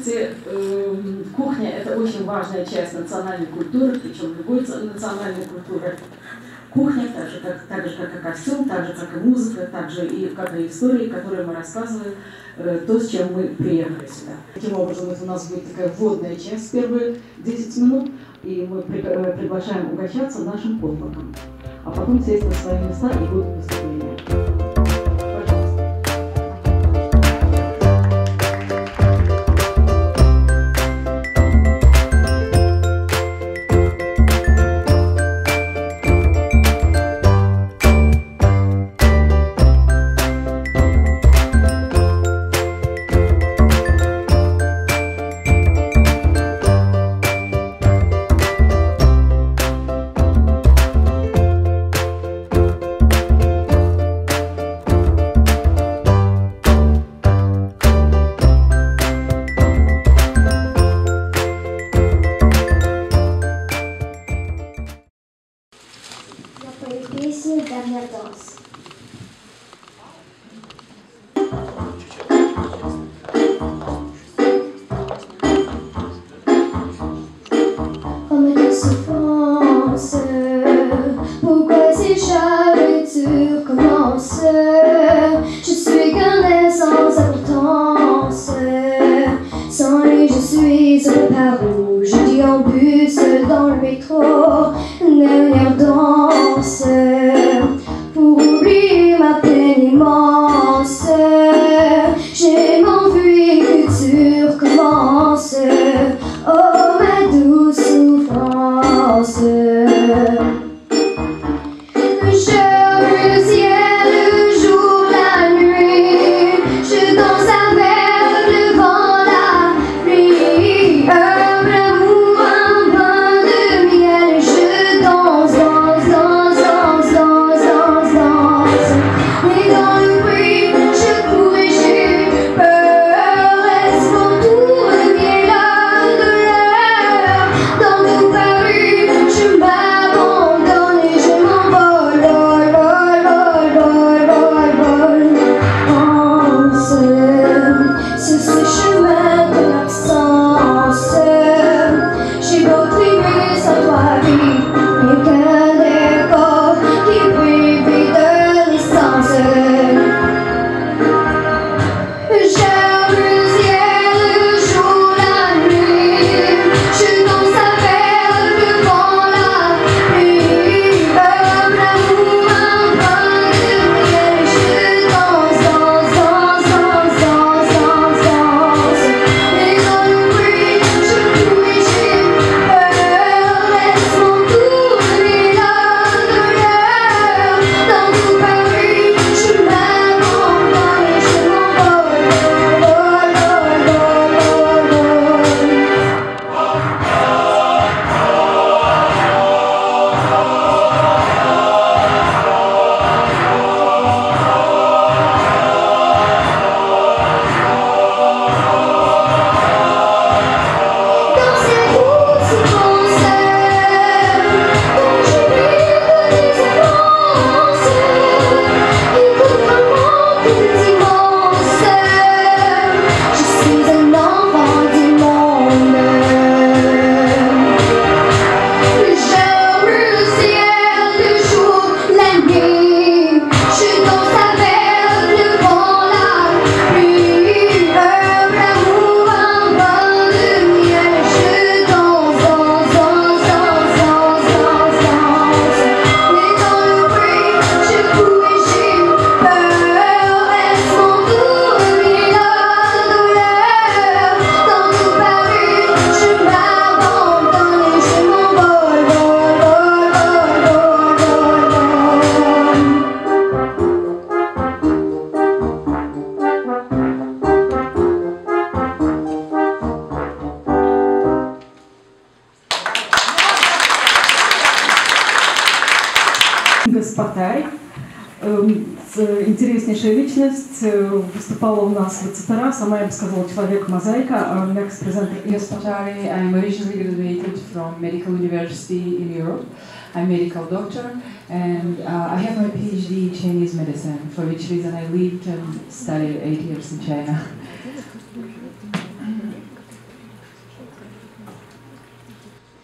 Кухня – это очень важная часть национальной культуры, причем любой национальной культуры. Кухня, так же как и костюм, так же как и музыка, так же и как и истории, которые мы рассказываем, то, с чем мы приехали сюда. Таким образом, это у нас будет такая вводная часть, первые 10 минут, и мы приглашаем угощаться нашим потлоком, а потом сесть на свои места и будут выступления. Pourquoi ces chavitures commencent? Je suis qu'un être sans importance. Sans lui je suis un peu par où je déambule dans le métro, dernière danse pour oublier ma peine immense. J'ai m'envie que tu recommences. Oh ma douce souffrance. Спатай, интереснейшая личность, выступала у нас в ЦТРА, сама я бы сказала, человек-мозаика. Next presenter is Spatari. I'm originally graduated from Medical University in Europe. I'm a medical doctor, and I have my PhD in Chinese medicine, for which reason I lived and studied 8 years in China.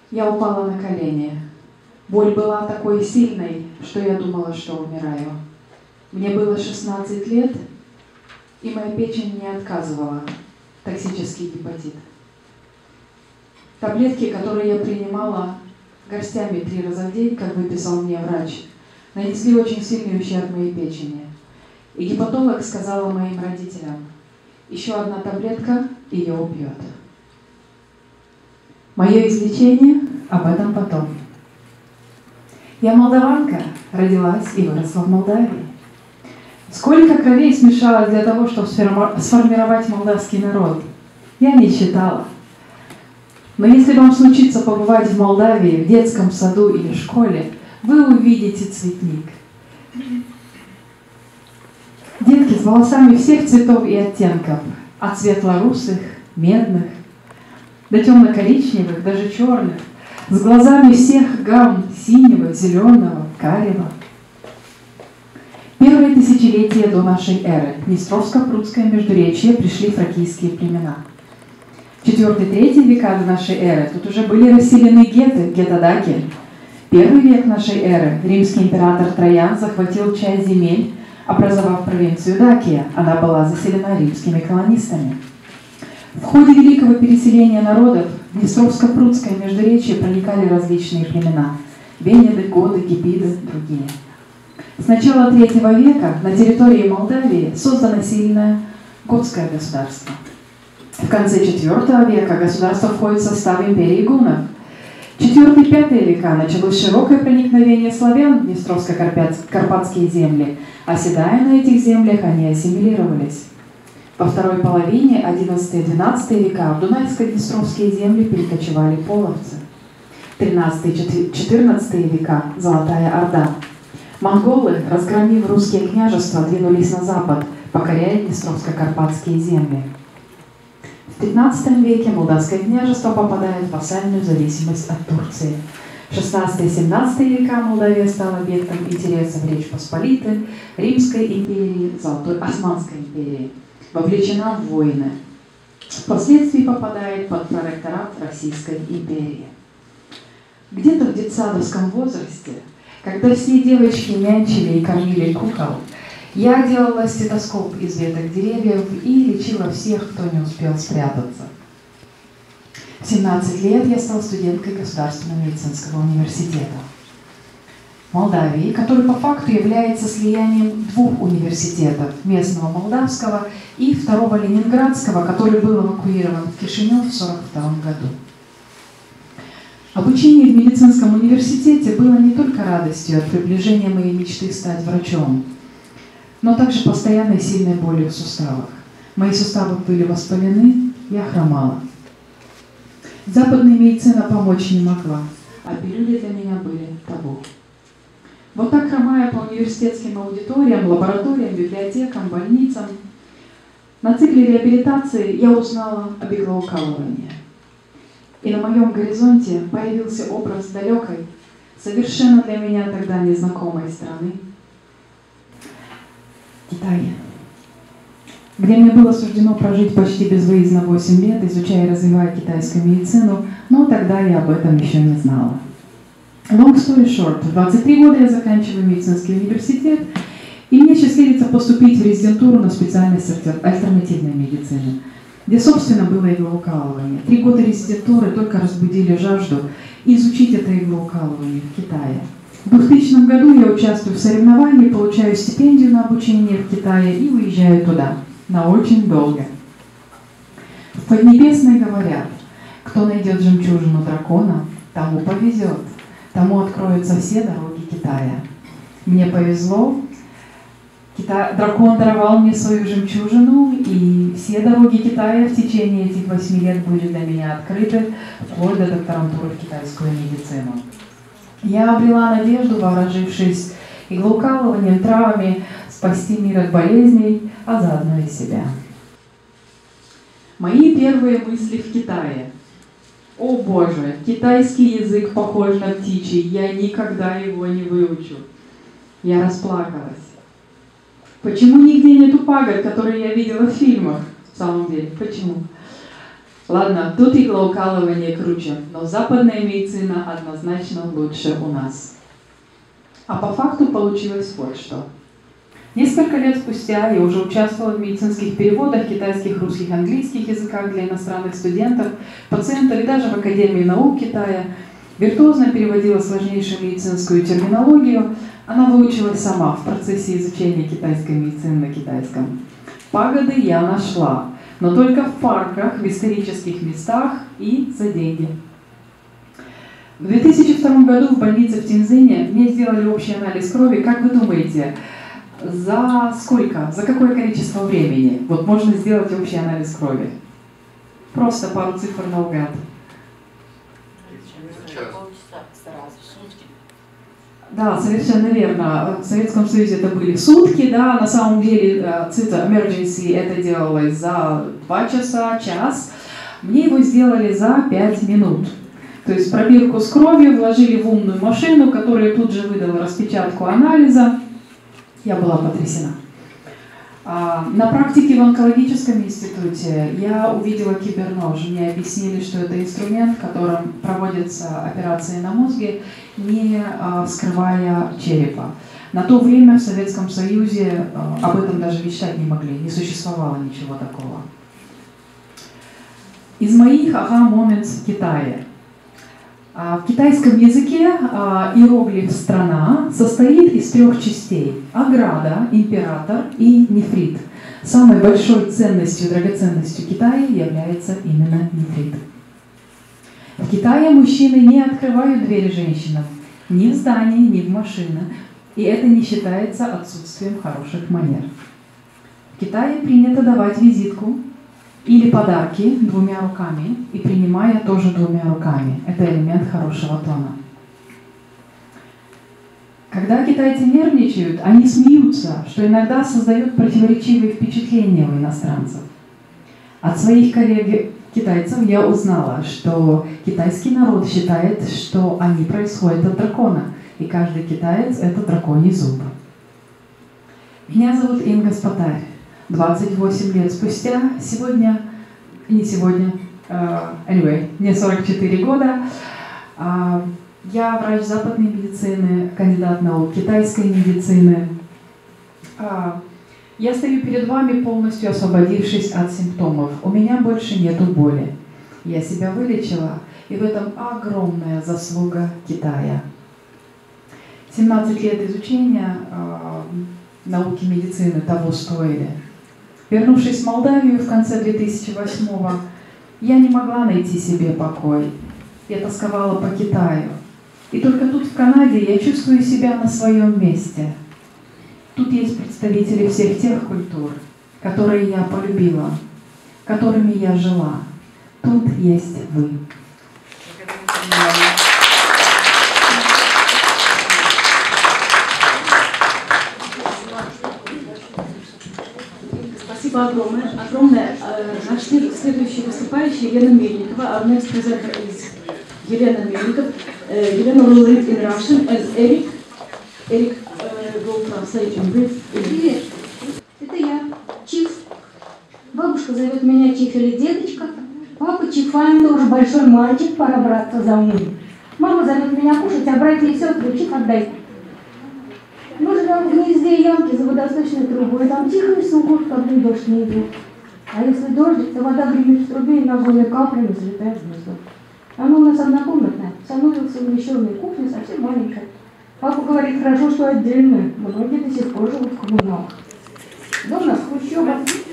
Я упала на колени. Боль была такой сильной, что я думала, что умираю. Мне было 16 лет, и моя печень не отказывала. Токсический гепатит. Таблетки, которые я принимала горстями 3 раза в день, как выписал мне врач, нанесли очень сильный ущерб моей печени. И гепатолог сказала моим родителям: еще одна таблетка ее убьет. Мое излечение об этом потом. Я молдаванка, родилась и выросла в Молдавии. Сколько кровей смешалось для того, чтобы сформировать молдавский народ, я не считала. Но если вам случится побывать в Молдавии, в детском саду или школе, вы увидите цветник. Детки с волосами всех цветов и оттенков, от светло-русых, медных, до темно-коричневых, даже черных, с глазами всех гамм синего, зеленого, карего. Первое тысячелетие до нашей эры, Днестровско-Прудское междуречье, пришли фракийские племена. 4-3 века до нашей эры тут уже были расселены гетты, геттодаки. 1 век нашей эры римский император Троян захватил часть земель, образовав провинцию Дакия. Она была заселена римскими колонистами. В ходе великого переселения народов в Днестровско-Прудское междуречье проникали различные племена – венеды, годы, гепиды, другие. С начала III века на территории Молдавии создано сильное готское государство. В конце IV века государство входит в состав империи гуннов. В IV-V века началось широкое проникновение славян в Днестровско-Карпатские земли. Оседая на этих землях, они ассимилировались. Во второй половине XI-XII века в Дунайско-Днестровские земли перекочевали половцы. В XIII-XIV века – Золотая Орда. Монголы, разгромив русские княжества, двинулись на запад, покоряя Днестровско-Карпатские земли. В XV веке Молдавское княжество попадает в вассальную зависимость от Турции. В XVI-XVII века Молдавия стала объектом интересов Речи Посполитой, Римской империи, Золотой Османской империи. Вовлечена в войны. Впоследствии попадает под протекторат Российской империи. Где-то в детсадовском возрасте, когда все девочки нянчили и кормили кукол, я делала стетоскоп из веток деревьев и лечила всех, кто не успел спрятаться. В 17 лет я стала студенткой Государственного медицинского университета Молдавии, который по факту является слиянием 2 университетов, местного молдавского и 2-го ленинградского, который был эвакуирован в Кишинев в 1942 году. Обучение в медицинском университете было не только радостью от приближения моей мечты стать врачом, но также постоянной сильной болью в суставах. Мои суставы были воспалены, я хромала. Западная медицина помочь не могла, а пилюли для меня были табу. Вот так, хромая по университетским аудиториям, лабораториям, библиотекам, больницам, на цикле реабилитации я узнала об иглоукалывании. И на моем горизонте появился образ далекой, совершенно для меня тогда незнакомой страны – Китай, где мне было суждено прожить почти безвыездно 8 лет, изучая и развивая китайскую медицину, но тогда я об этом еще не знала. Long story short, в 23 года я заканчиваю медицинский университет, и мне счастливится поступить в резидентуру на специальность альтернативной медицины, где, собственно, было иглоукалывание. 3 года резидентуры только разбудили жажду изучить это иглоукалывание в Китае. В 2000 году я участвую в соревновании, получаю стипендию на обучение в Китае и уезжаю туда на очень долго. В Поднебесной говорят, кто найдет жемчужину дракона, тому повезет, тому откроются все дороги Китая. Мне повезло, дракон даровал мне свою жемчужину, и все дороги Китая в течение этих 8 лет были для меня открыты, вплоть до докторантуры в китайскую медицину. Я обрела надежду, вооружившись иглоукалыванием, травами, спасти мир от болезней, а заодно и себя. Мои первые мысли в Китае. О боже, китайский язык похож на птичий, я никогда его не выучу. Я расплакалась. Почему нигде нету пагод, которые я видела в фильмах? В самом деле, почему? Ладно, тут иглоукалывание круче, но западная медицина однозначно лучше у нас. А по факту получилось вот что. Несколько лет спустя я уже участвовала в медицинских переводах китайских, русских, английских языках для иностранных студентов, пациентов и даже в Академии наук Китая. Виртуозно переводила сложнейшую медицинскую терминологию. Она выучилась сама в процессе изучения китайской медицины на китайском. Пагоды я нашла, но только в парках, в исторических местах и за деньги. В 2002 году в больнице в Тинзине мне сделали общий анализ крови. Как вы думаете, за сколько, за какое количество времени вот можно сделать общий анализ крови? Просто пару цифр наугад. Да, совершенно верно. В Советском Союзе это были сутки, да, на самом деле ЦИТа Emergency это делалось за 2 часа, час. Мне его сделали за 5 минут. То есть пробирку с кровью вложили в умную машину, которая тут же выдала распечатку анализа. Я была потрясена. На практике в онкологическом институте я увидела кибернож. Мне объяснили, что это инструмент, которым проводятся операции на мозге, не вскрывая черепа. На то время в Советском Союзе об этом даже мечтать не могли, не существовало ничего такого. Из моих ага-моментс в Китае. В китайском языке иероглиф «страна» состоит из 3 частей – ограда, император и нефрит. Самой большой ценностью, драгоценностью Китая является именно нефрит. В Китае мужчины не открывают двери женщинам ни в здании, ни в машинах, и это не считается отсутствием хороших манер. В Китае принято давать визитку или подарки 2 руками, и принимая тоже 2 руками. Это элемент хорошего тона. Когда китайцы нервничают, они смеются, что иногда создает противоречивые впечатления у иностранцев. От своих коллег-китайцев я узнала, что китайский народ считает, что они происходят от дракона, и каждый китаец – это драконий зуб. Меня зовут Инга Спатарь. 28 лет спустя, мне 44 года, я врач западной медицины, кандидат наук китайской медицины. Я стою перед вами, полностью освободившись от симптомов. У меня больше нету боли. Я себя вылечила, и в этом огромная заслуга Китая. 17 лет изучения науки медицины того стоили. Вернувшись в Молдавию в конце 2008-го, я не могла найти себе покой. Я тосковала по Китаю. И только тут, в Канаде, я чувствую себя на своем месте. Тут есть представители всех тех культур, которые я полюбила, которыми я жила. Тут есть вы. Спасибо огромное. Наш следующий выступающий Елена Мельникова, our next presenter is Елена Мельникова. Елена will read in Russian, and Eric will translate in Greek. Привет, это я, Чиф. Бабушка зовет меня Чиф или дедочка. Папа Чифань тоже большой мальчик, пора браться за умный. Мама зовет меня кушать, а братья и сестры Чиф отдай. Мы живем в гнезде ямки за водосточной трубой, там тихо и сухо, когда дождь не идет. А если дождь, то вода гремит в трубе и ногами каплями залетает в гнездо. Оно у нас однокомнатное, с ануей совмещенной кухней, совсем маленькая. Папа говорит, хорошо, что отдельная, многие до сих пор живут в коммуналках. Дом у нас хрущёва.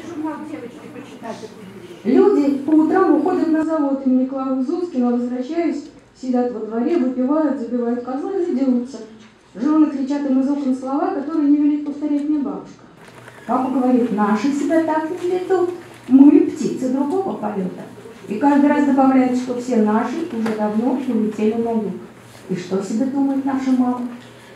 Люди по утрам уходят на завод имени Клавы Зускина, возвращаясь, сидят во дворе, выпивают, забивают козла и дерутся. Жены кричат им из окон слова, которые не велит повторять мне бабушка. Папа говорит, наши себя так не ведут, мы птицы другого полета. И каждый раз добавляет, что все наши уже давно улетели на юг. И что себе думает наша мама?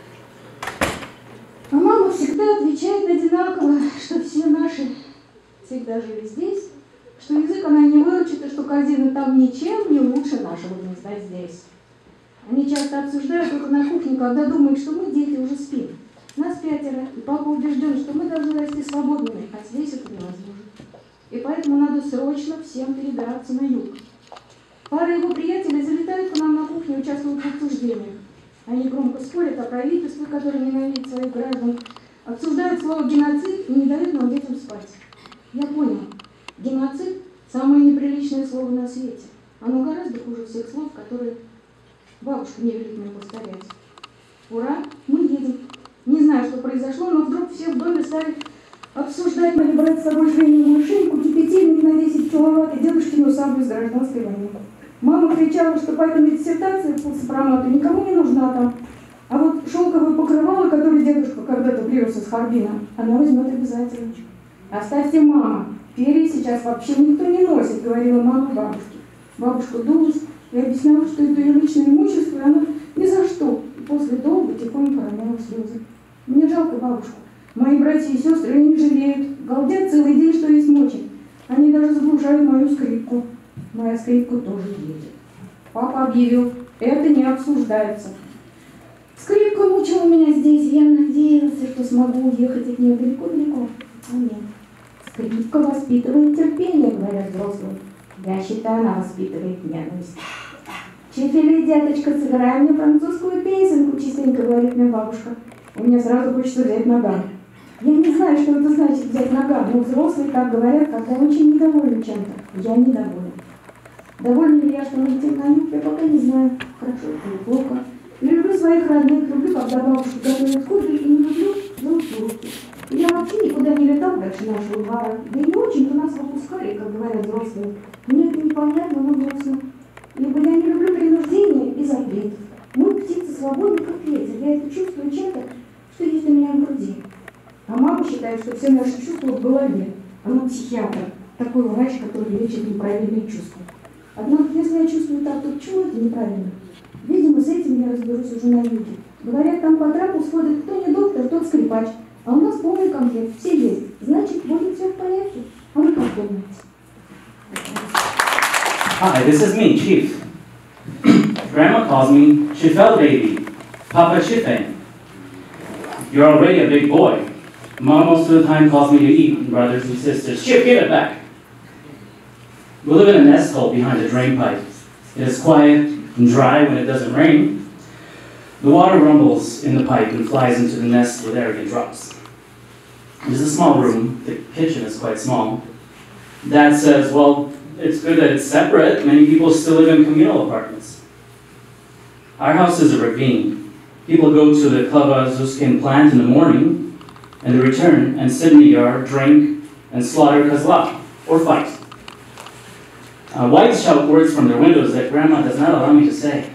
А мама всегда отвечает одинаково, что все наши всегда жили здесь, что язык она не выучит, и что корзина там ничем не лучше нашего гнезда здесь. Они часто обсуждают только на кухне, когда думают, что мы, дети, уже спим. Нас 5, и папа убежден, что мы должны расти свободными, а здесь это невозможно. и поэтому надо срочно всем перебираться на юг. Пара его приятелей залетают к нам на кухню и участвуют в обсуждениях. Они громко спорят о правительстве, которое ненавидит своих граждан, обсуждают слово «геноцид» и не дают нам детям спать. Я понял. Геноцид – самое неприличное слово на свете. Оно гораздо хуже всех слов, которые бабушка не велит мне повторять. Ура, мы едем. Не знаю, что произошло, но вдруг все в доме стали обсуждать, мои брать с собой швейную машинку, кипятильник на 10 киловатт и дедушкину саблю с гражданской войны. Мама кричала, что поэтому диссертация по сопромату никому не нужна там. А вот шелковое покрывало, которое дедушка когда-то привез из Харбина, она возьмет обязательно. Оставьте, мама, перья сейчас вообще никто не носит, говорила мама бабушке. Бабушка дулась и объясняла, что это ее личное имущество, и она ни за что. И после долго тихонько роняла слезы. Мне жалко бабушку. Мои братья и сестры ее не жалеют, галдят целый день, что есть мочи. Они даже заглушают мою скрипку. Моя скрипка тоже едет. Папа объявил, это не обсуждается. Скрипка мучила меня здесь, и я надеялся, что смогу уехать от нее далеко-далеко. А нет. Скрипка воспитывает терпение, говорят взрослые. Я считаю, она воспитывает ненависть. Чифили, деточка, сыграй мне французскую песенку, частенько говорит мне бабушка. У меня сразу хочется взять наган. Я не знаю, что это значит взять наган, но взрослые так говорят, когда очень недовольны чем-то. Я недовольна. Довольна ли я, что мы летим на юг, я пока не знаю. Хорошо или плохо. Люблю своих родных, люблю, когда бабушка готовит кофе, и не люблю золотые руки. Я вообще никуда не летал дальше нашего двора. Да и не очень-то нас выпускали, как говорят взрослые. Мне это непонятно, но грустно. Ибо я не люблю принуждения и запретов. Мы птицы свободны, как ветер. Я это чувствую чем-то, что есть у меня в груди. А мама считает, что все наши чувства в голове. Она психиатр, такой врач, который лечит неправильные чувства. Однако, если я чувствую так, то почему это неправильно? Видимо, с этим я разберусь уже на юге. Говорят, там по трапу сходит кто не доктор, тот скрипач. А у нас полный комплект, все есть. Значит, будет все в порядке. А вы как думаете? Hi, this is me, Chief. Grandma calls me Chifel baby, Papa Chifeng. You're already a big boy. Mom most of the time calls me to eat, brothers and sisters. Chif, give it back. We live in a nest hole behind a drain pipe. It is quiet and dry when it doesn't rain. The water rumbles in the pipe and flies into the nest with arrogant drops. It is a small room. The kitchen is quite small. Dad says, well, it's good that it's separate. Many people still live in communal apartments. Our house is a ravine. People go to the Klavazuskin plant in the morning and they return and sit in the yard, drink, and slaughter kazla, or fight. Whites shout words from their windows that Grandma does not allow me to say.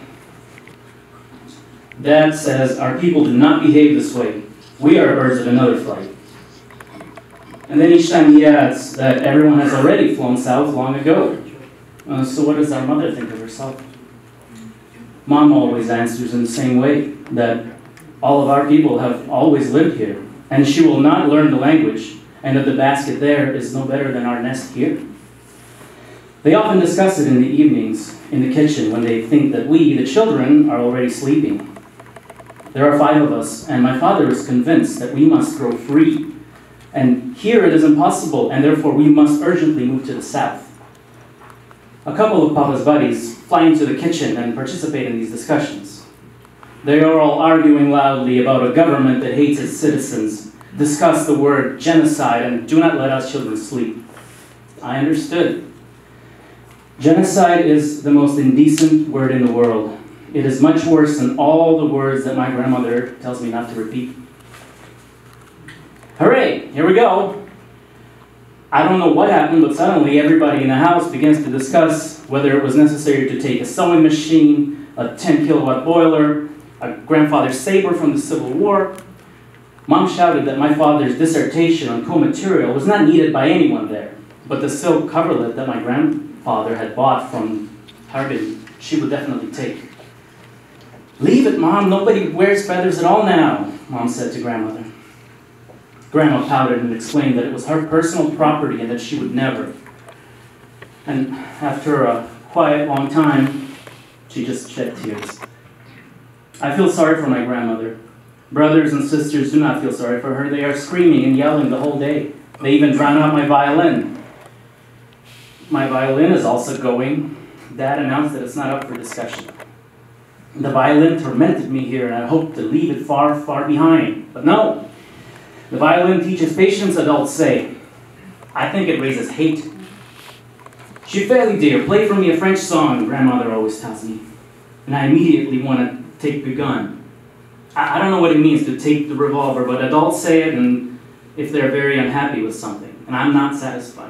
Dad says our people do not behave this way. We are birds of another flight. And then each time he adds that everyone has already flown south long ago. So what does our mother think of herself? Mom always answers in the same way, that all of our people have always lived here, and she will not learn the language, and that the basket there is no better than our nest here. They often discuss it in the evenings in the kitchen when they think that we, the children, are already sleeping. There are 5 of us, and my father is convinced that we must grow free. And here it is impossible, and therefore we must urgently move to the south. A couple of Papa's buddies fly into the kitchen and participate in these discussions. They are all arguing loudly about a government that hates its citizens, discuss the word genocide, and do not let us children sleep. I understood. Genocide is the most indecent word in the world. It is much worse than all the words that my grandmother tells me not to repeat. Hooray, here we go. I don't know what happened, but suddenly everybody in the house begins to discuss whether it was necessary to take a sewing machine, a 10-kilowatt boiler, a grandfather's saber from the Civil War. Mom shouted that my father's dissertation on co-material was not needed by anyone there, but the silk coverlet that my grandfather had bought from Harbin, she would definitely take. Leave it, Mom, nobody wears feathers at all now, Mom said to grandmother. Grandma pouted and explained that it was her personal property and that she would never. And after a quiet, long time, she just shed tears. I feel sorry for my grandmother. Brothers and sisters do not feel sorry for her. They are screaming and yelling the whole day. They even drown out my violin. my violin is also going. Dad announced that it's not up for discussion. The violin tormented me here, and I hoped to leave it far, far behind. But no, the violin teaches patience, adults say. I think it raises hate. Shifeli, dear, play for me a French song, grandmother always tells me. And I immediately want to take the gun. I don't know what it means to take the revolver, but adults say it, and if they're very unhappy with something, and I'm not satisfied.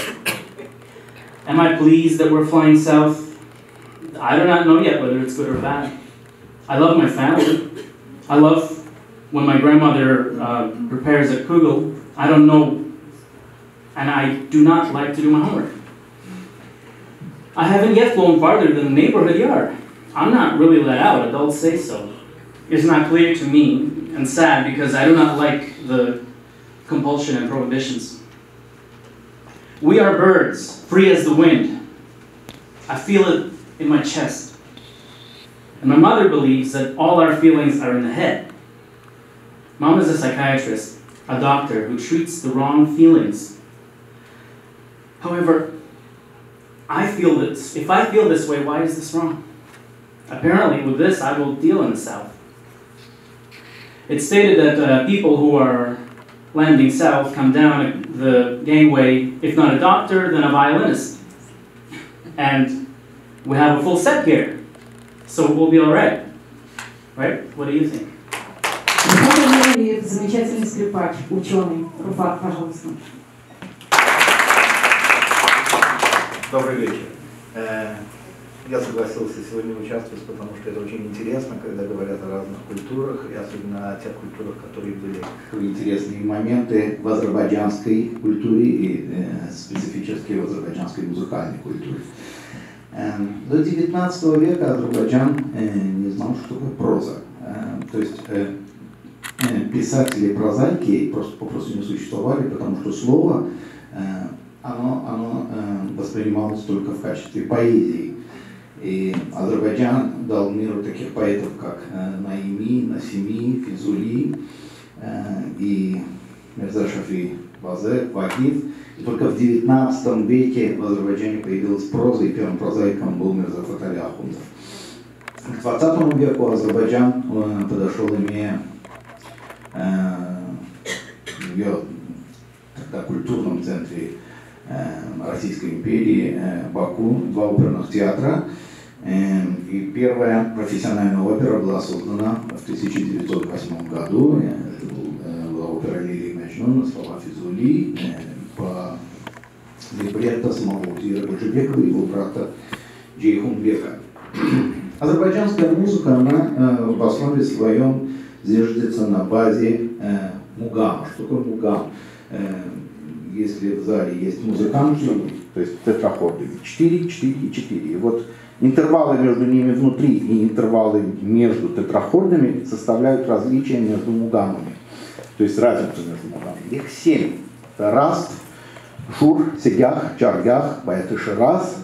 Am I pleased that we're flying south? I do not know yet whether it's good or bad. I love my family. I love when my grandmother prepares a kugel. I don't know, and I do not like to do my homework. I haven't yet flown farther than the neighborhood yard. I'm not really let out, adults say so. It's not clear to me, and sad because I do not like the compulsion and prohibitions. We are birds, free as the wind. I feel it in my chest. And my mother believes that all our feelings are in the head. Mom is a psychiatrist, a doctor who treats the wrong feelings. However, I feel this. If I feel this way, why is this wrong? Apparently, with this, I will deal in the South. It's stated that people who are landing south come down the gangway, if not a doctor, then a violinist. And we have a full set here, so we'll be all right. Right? What do you think? Замечательный скрипач, ученый. Руфат, пожалуйста. Добрый вечер. Я согласился сегодня участвовать, потому что это очень интересно, когда говорят о разных культурах, и особенно о тех культурах, которые были интересные моменты в азербайджанской культуре и специфически в азербайджанской музыкальной культуре. До 19 века Азербайджан не знал, что такое проза. То есть писатели прозаики попросту не существовали, потому что слово оно воспринималось только в качестве поэзии. И Азербайджан дал миру таких поэтов, как Наими, Насими, Физули и Мирза Шафи Вахид. И только в 19 веке в Азербайджане появилась проза, и первым прозаиком был Мирза Фатали Ахундов. К 20 веку Азербайджан подошел, имея в ее тогда культурном центре Российской империи Баку два оперных театра. И первая профессиональная опера была создана в 1908 году. Это была опера Лейли и Маджнун на слова Физули по либретто самого Узира Баджибекова и его брата Джейхунбека. Азербайджанская музыка, она в основе своем зиждется на базе мугама. Что такое мугам? Если в зале есть музыканты, то есть тетрахорды, 4, 4 и 4. И вот интервалы между ними внутри и интервалы между тетрахордами составляют различия между мугамами. То есть разницу между мугамами. Их 7. Это раст, шур, сегях, чаргях, баяты-шираз,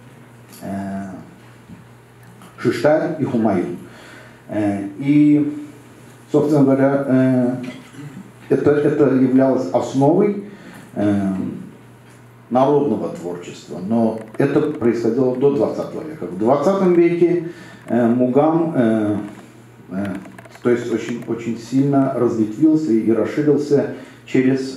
шишталь и хумаюн. И, собственно говоря, это являлось основой народного творчества, но это происходило до 20 века. В 20 веке мугам, то есть очень сильно разветвился и расширился через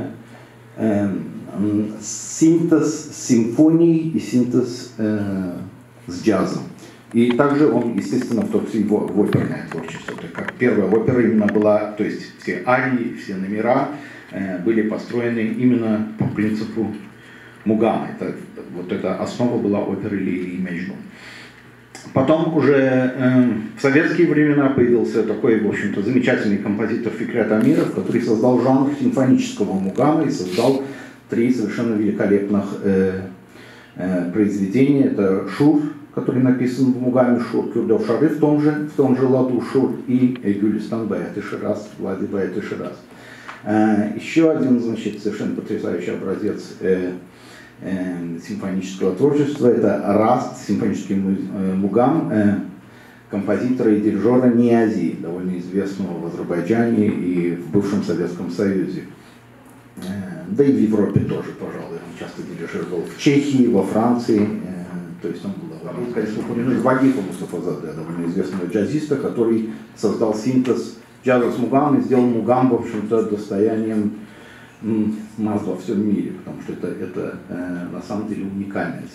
синтез симфоний и синтез с джазом. И также он, естественно, вторгся в оперное творчество. Как первая опера именно была, то есть все арии, все номера были построены именно по принципу мугама. Вот эта основа была оперы Лейли и Маджнун. Потом уже в советские времена появился такой, в общем-то, замечательный композитор Фикрет Амиров, который создал жанр симфонического мугама и создал 3 совершенно великолепных произведения. Это «Шур», который написан в мугаме, «Шур Кюрдов Шары» в том же ладу «Шур», и «Гюлистан Баяты-Шираз», «Влади Баяты-Шираз». Еще один, значит, совершенно потрясающий образец симфонического творчества – это «Раст», симфонический мугам композитора и дирижера Ниязи, довольно известного в Азербайджане и в бывшем Советском Союзе. Да и в Европе тоже, пожалуй, он часто дирижировал. также жил в Чехии, во Франции. То есть он был, конечно, упомянуть Вагифа Мустафазаде, довольно известного джазиста, который создал синтез джаза с мугам и сделал мугам, в общем-то, достоянием нас во всем мире, потому что это на самом деле уникальный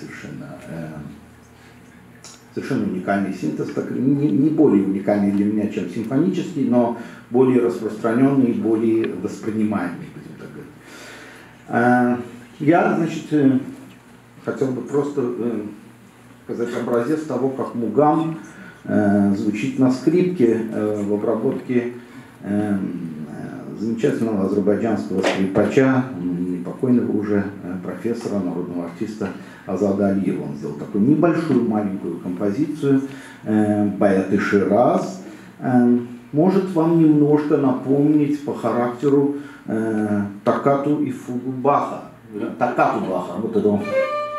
совершенно уникальный синтез, так, не более уникальный для меня, чем симфонический, но более распространенный, более воспринимаемый, будем так говорить. Я, значит, хотел бы просто сказать образец того, как мугам звучит на скрипке в обработке замечательного азербайджанского скрипача, непокойного уже профессора, народного артиста Азада Алиева. Он сделал такую небольшую маленькую композицию «Баяты Шираз». Может вам немножко напомнить по характеру Токкату и фугу Баха. Токкату Баха. Вот это он.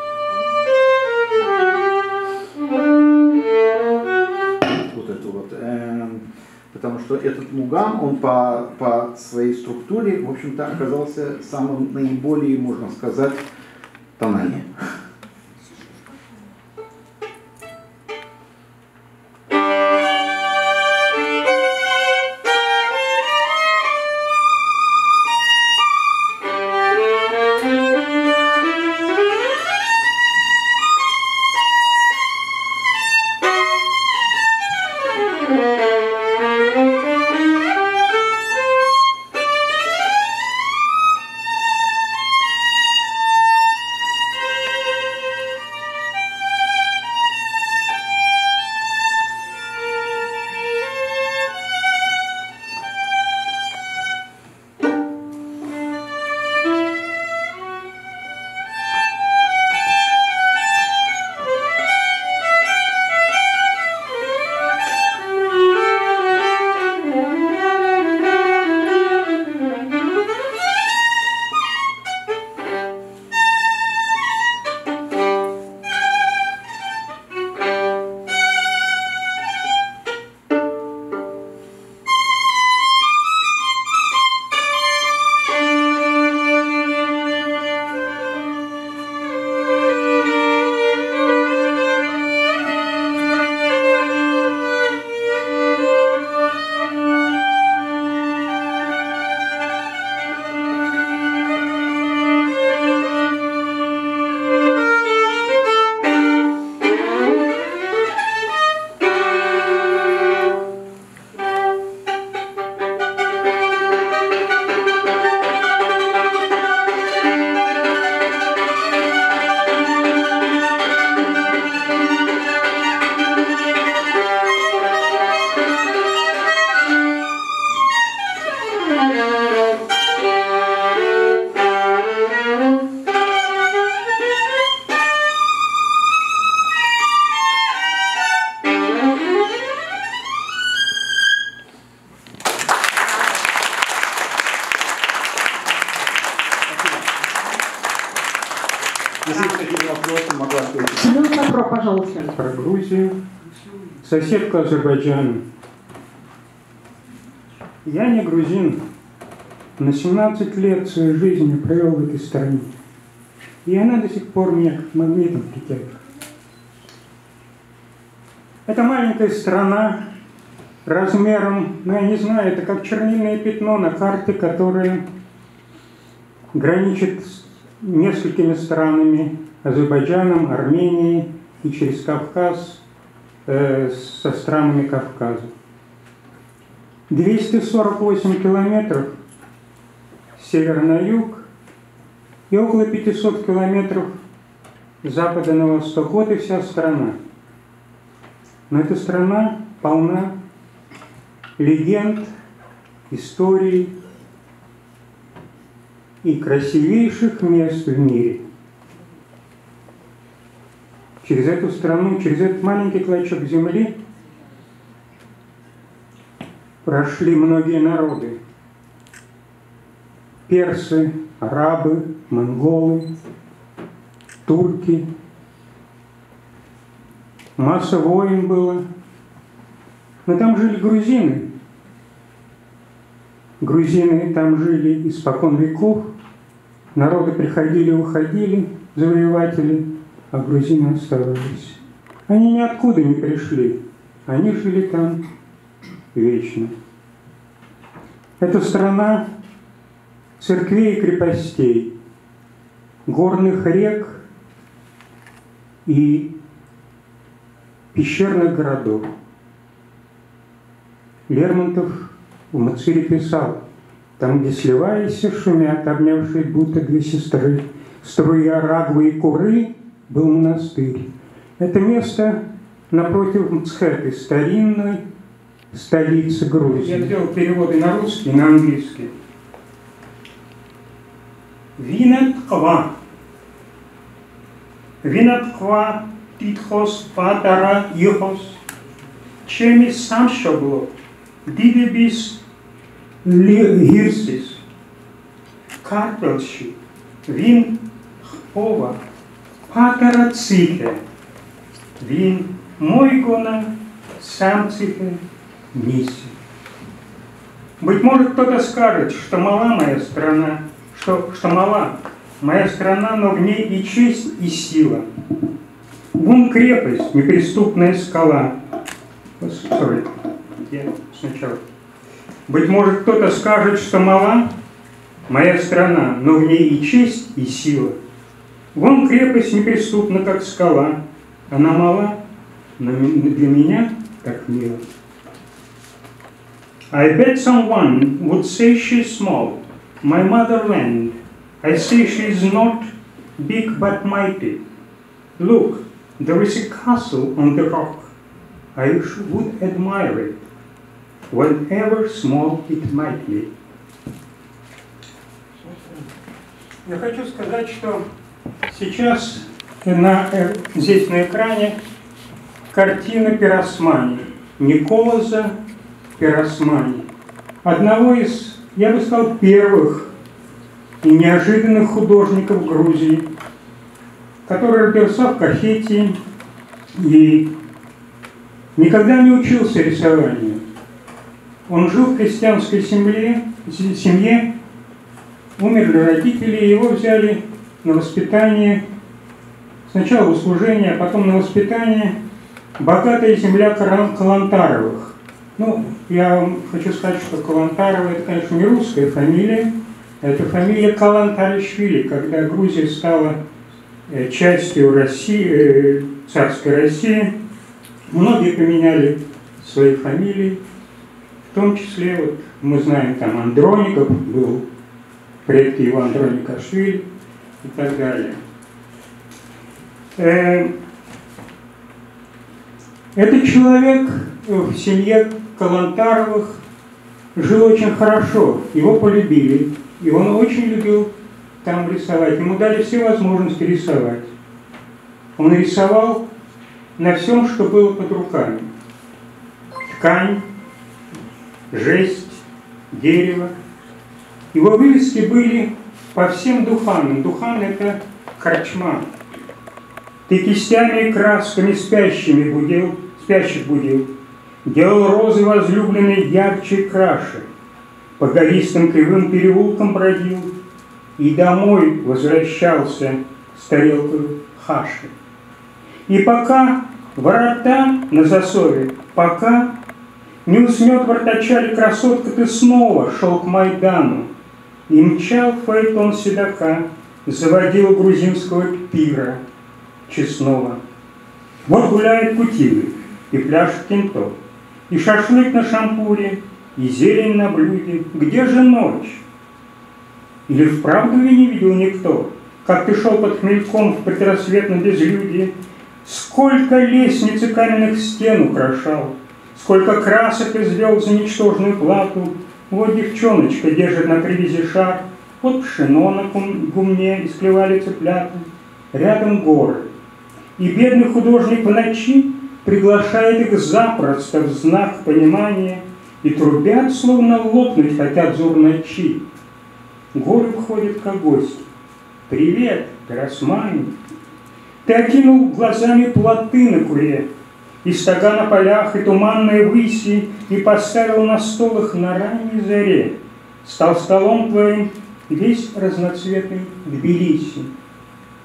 Вот это вот. Потому что этот мугам, он по своей структуре, в общем-то, оказался самым наиболее, можно сказать, тональным. Про Грузию, соседку Азербайджана. Я не грузин, на 17 лет своей жизни провел в этой стране. И она до сих пор меня как магнитом притягивает. Это маленькая страна размером, я не знаю, это как чернильное пятно на карте, которое граничит с несколькими странами: Азербайджаном, Арменией и через Кавказ со странами Кавказа. 248 километров с севера на юг и около 500 километров с запада на восток. Вот и вся страна. Но эта страна полна легенд, историй и красивейших мест в мире. Через эту страну, через этот маленький клочок земли прошли многие народы. Персы, арабы, монголы, турки. Масса войн было. Но там жили грузины. Грузины там жили испокон веков. Народы приходили и уходили. завоеватели, а грузины оставались. Они ниоткуда не пришли, они жили там вечно. Это страна церквей и крепостей, горных рек и пещерных городов. Лермонтов в Мацире писал: там, где сливаясь шумят, обнявшие будто две сестры, струя Рагвы и Куры, был монастырь. Это место напротив Мцхеты, старинной столицы Грузии. Я сделал переводы на русский и на английский. Винетква. Винетква титхос патара ихос. Чеми саншобло. Дидебис гирсис. Карпелши. Вин хпова. Патара цихе. Вин мойгона самцихе ниси. Быть может, кто-то скажет, что мала моя страна, что мала моя страна, но в ней и честь, и сила. Вон крепость, неприступная скала. Sorry. Я сначала. Быть может, кто-то скажет, что мала моя страна, но в ней и честь, и сила. Вон крепость неприступна, как скала. Она мала, но для меня так мило. I bet someone would say she's small, my motherland. I say she's not big but mighty. Look, there is a castle on the rock. I would admire it, whatever small it might be. Я хочу сказать, что сейчас здесь на экране картина Пиросмани, Николаса Пиросмани, одного из, я бы сказал, первых и неожиданных художников Грузии, который родился в Кахетии и никогда не учился рисованию. Он жил в крестьянской семье, умерли родители, и его взяли на воспитание, сначала в услужение, а потом на воспитание богатая земля Калантаровых. Ну, я вам хочу сказать, что Калантаровы — это, конечно, не русская фамилия, это фамилия Калантаришвили, когда Грузия стала частью России, царской России. Многие поменяли свои фамилии, в том числе, вот, мы знаем, там Андроников был, предки его Андроникашвили и так далее. Этот человек в семье Калантаровых жил очень хорошо, его полюбили, и он очень любил там рисовать. Ему дали все возможности рисовать. Он рисовал на всем, что было под руками. Ткань, жесть, дерево. Его вывески были по всем духанам. Духан — это корчма. Ты кистями и красками спящих будил. Делал розы возлюбленные ярче и краше. По гористым кривым переулкам бродил и домой возвращался с тарелкой хаши. И пока ворота на засове, пока не уснет вратачали красотка, ты снова шел к Майдану и мчал фаэтон седока, заводил грузинского пира честного. Вот гуляет кутилы и пляж кентов, и шашлык на шампуре, и зелень на блюде. Где же ночь? Или вправду я не видел никто, как ты шел под хмельком в предрассветном безлюдье? Сколько лестниц и каменных стен украшал, сколько красок извел за ничтожную плату. Вот девчоночка держит на привязи шар, вот пшено на гумне исклевали цыплята. Рядом горы. И бедный художник в ночи приглашает их запросто в знак понимания, и трубят, словно лопнуть хотят зурначи. Горы входят как гости. Привет, Пиросмани. Ты окинул глазами плоты на Куре, и стога на полях, и туманные выси, и поставил на стол их на ранней заре. Стал столом твоим весь разноцветный Тбилиси.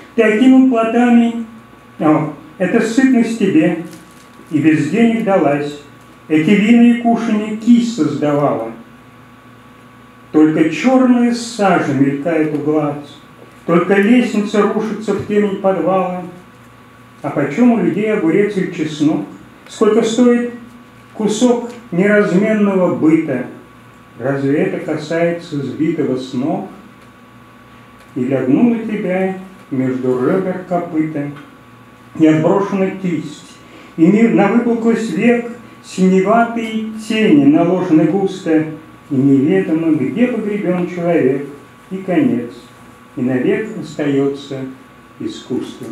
Ты окинул плотами, это сытность тебе, и без денег далась. Эти вина и кушанья кисть создавала. Только черная сажа мелькает у глаз, только лестница рушится в темень подвала. А почем у людей огурец или чеснок? Сколько стоит кусок неразменного быта? Разве это касается сбитого с ног? И лягнула тебя между ребер копыта, и отброшена кисть, и на выпуклость век синеватые тени наложены густо, и неведомо, где погребен человек, и конец, и навек остается искусство.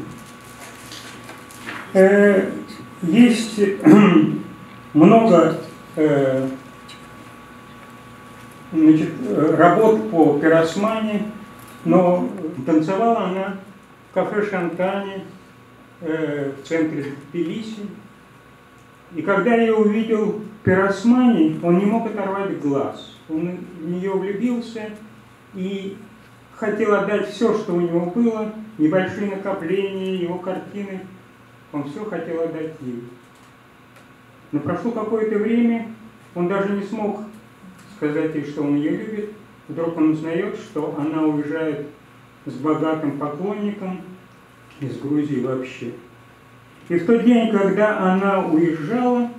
Есть много работ по пиросмани, но танцевала она в кафе «Шантане» в центре Тбилиси. И когда я увидел пиросмани, он не мог оторвать глаз. Он в нее влюбился и хотел отдать все, что у него было, небольшие накопления, его картины. Он все хотел отдать ей. Но прошло какое-то время, он даже не смог сказать ей, что он ее любит. Вдруг он узнает, что она уезжает с богатым поклонником из Грузии вообще. И в тот день, когда она уезжала,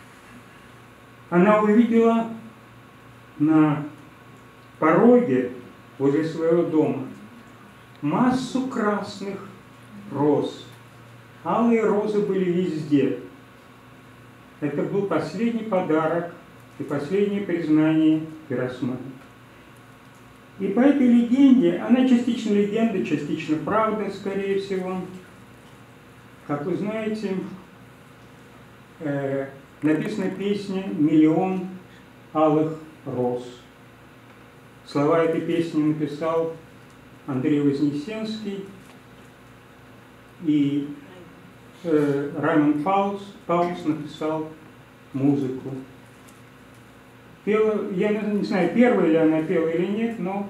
она увидела на пороге возле своего дома массу красных роз. Алые розы были везде. Это был последний подарок и последнее признание пиросмани. И по этой легенде, она частично легенда, частично правда, скорее всего. Как вы знаете, написана песня «Миллион алых роз». Слова этой песни написал Андрей Вознесенский, и Раймонд Паулс написал музыку. Пела, я не знаю, первая ли она пела или нет, но...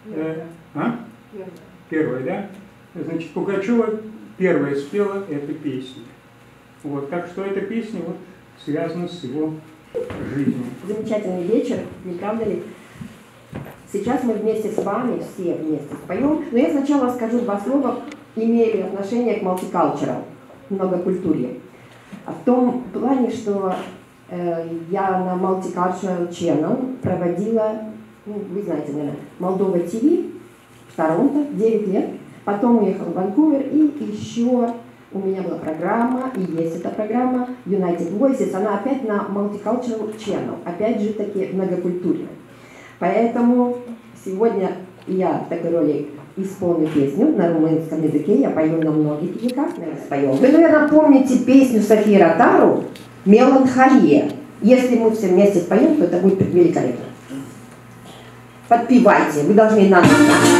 Первая, да? Значит, Пугачева первая спела эту песню. Вот, так что эта песня вот связана с его жизнью. Замечательный вечер, не правда ли? Сейчас мы вместе с вами, все вместе споем, но я сначала скажу два слова, имея ли отношение к multicultural, многокультурье. В том плане, что я на Multicultural Channel проводила, вы знаете, наверное, Молдова ТВ в Торонто 9 лет. Потом уехала в Ванкувер, и еще у меня была программа, и есть эта программа United Voices, она опять на Multicultural Channel, опять же таки многокультурная. Поэтому сегодня я в такой роли исполню песню на румынском языке, я пою на многих языках, наверное, спою. Вы, наверное, помните песню Софии Ротару «Меланхолия». Если мы все вместе споем, то это будет великолепно. Подпевайте, вы должны нас.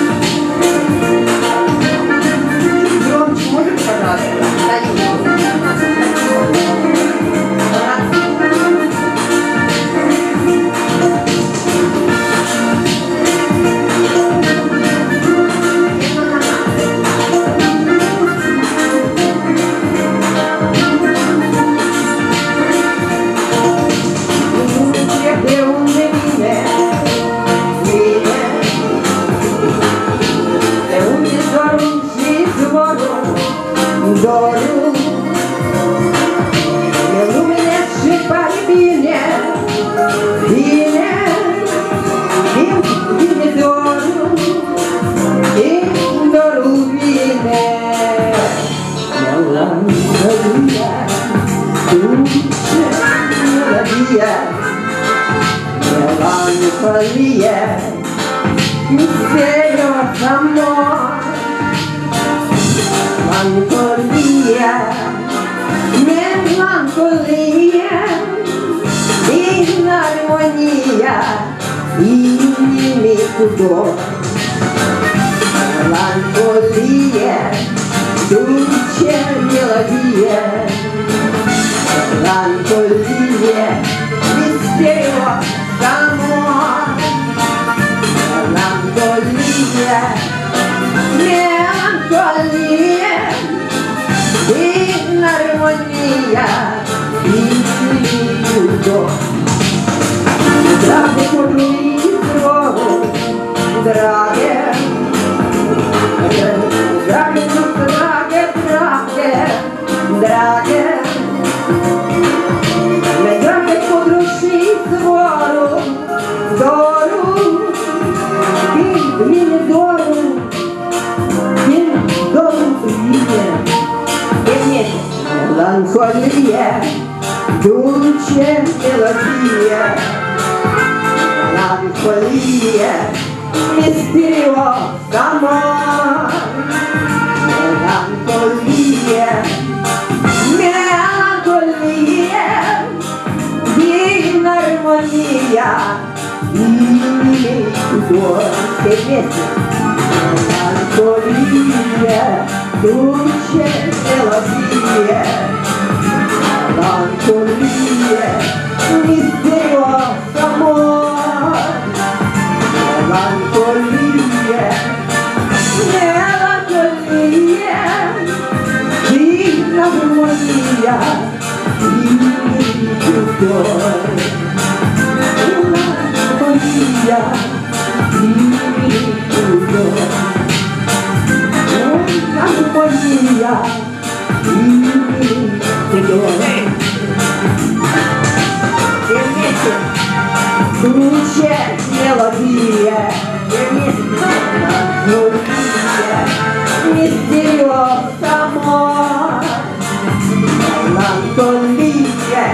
Громче, можете, пожалуйста? Dorul, e lumine și pare bine, bine, bine dorul, dorul vine. Melancolia, dulce melodia, melancolia, misterios amor. Melancolia, melancolia, in armonia, inimic dor. Melancolia, dulce melodia, melancolia, misterios amor. Melancolia, melancolia. дом. Drage podlí zvoru, drage, drage, drage, drage, drage. Me drage područí zvoru, doru, bin doru, vije. Меланхолия, дуче мелодия, меланхолия, мистериоз амор. Меланхолия, меланхолия, дивная гармония, и все вместе. Меланхолия, дуче мелодия, меланхолия, мистериоз амор. Меланхолия, меланхолия, дивная гармония, и любовь. Меланхолия, и любовь. Меланхолия, и любовь. Все вместе. Круче мелодия, меланхолия, мистериоз амор. Меланхолия,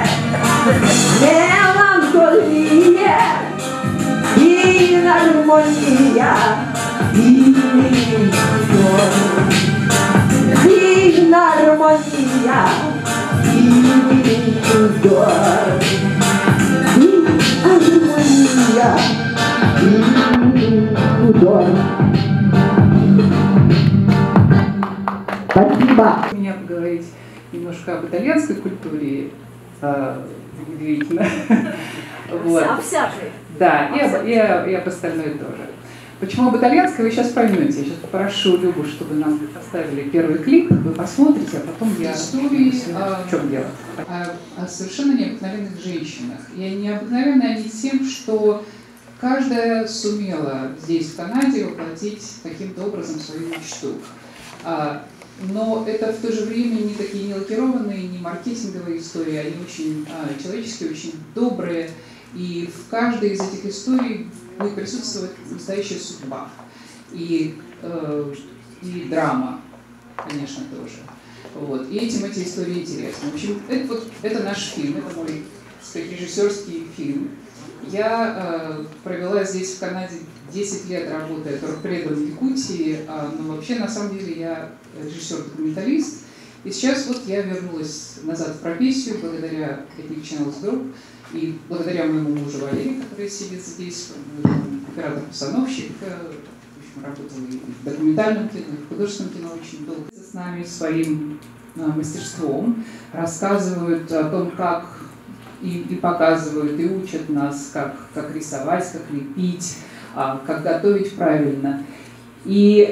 меланхолия, дивная гармония, и любовь. Дивная гармония, и любовь. Спасибо. У меня поговорить немножко об итальянской культуре, удивительно. Вот. Да, и об остальной тоже. Почему об итальянской, вы сейчас поймете. Я сейчас попрошу Любу, чтобы нам поставили первый клип, вы посмотрите, а потом я истории, в чем дело. О совершенно необыкновенных женщинах. И необыкновенны они тем, что каждая сумела здесь, в Канаде, воплотить каким-то образом свою мечту. Но это в то же время не такие не лакированные, не маркетинговые истории, они очень человеческие, очень добрые. И в каждой из этих историй будет присутствовать настоящая судьба. И драма, конечно, тоже. Вот. И этим эти истории интересны. В общем, это наш фильм, это мой, так сказать, режиссерский фильм. Я провела здесь, в Канаде, 10 лет работая торгпредом в Якутии, но вообще, на самом деле, я режиссер-документалист. И сейчас вот я вернулась назад в профессию благодаря Ethnic Channels Group и благодаря моему мужу Валерию, который сидит здесь, оператор-постановщик, работал и в документальном кино, и в художественном кино очень долго. С нами своим мастерством рассказывают о том, как и показывают, и учат нас, как рисовать, как лепить, как готовить правильно. И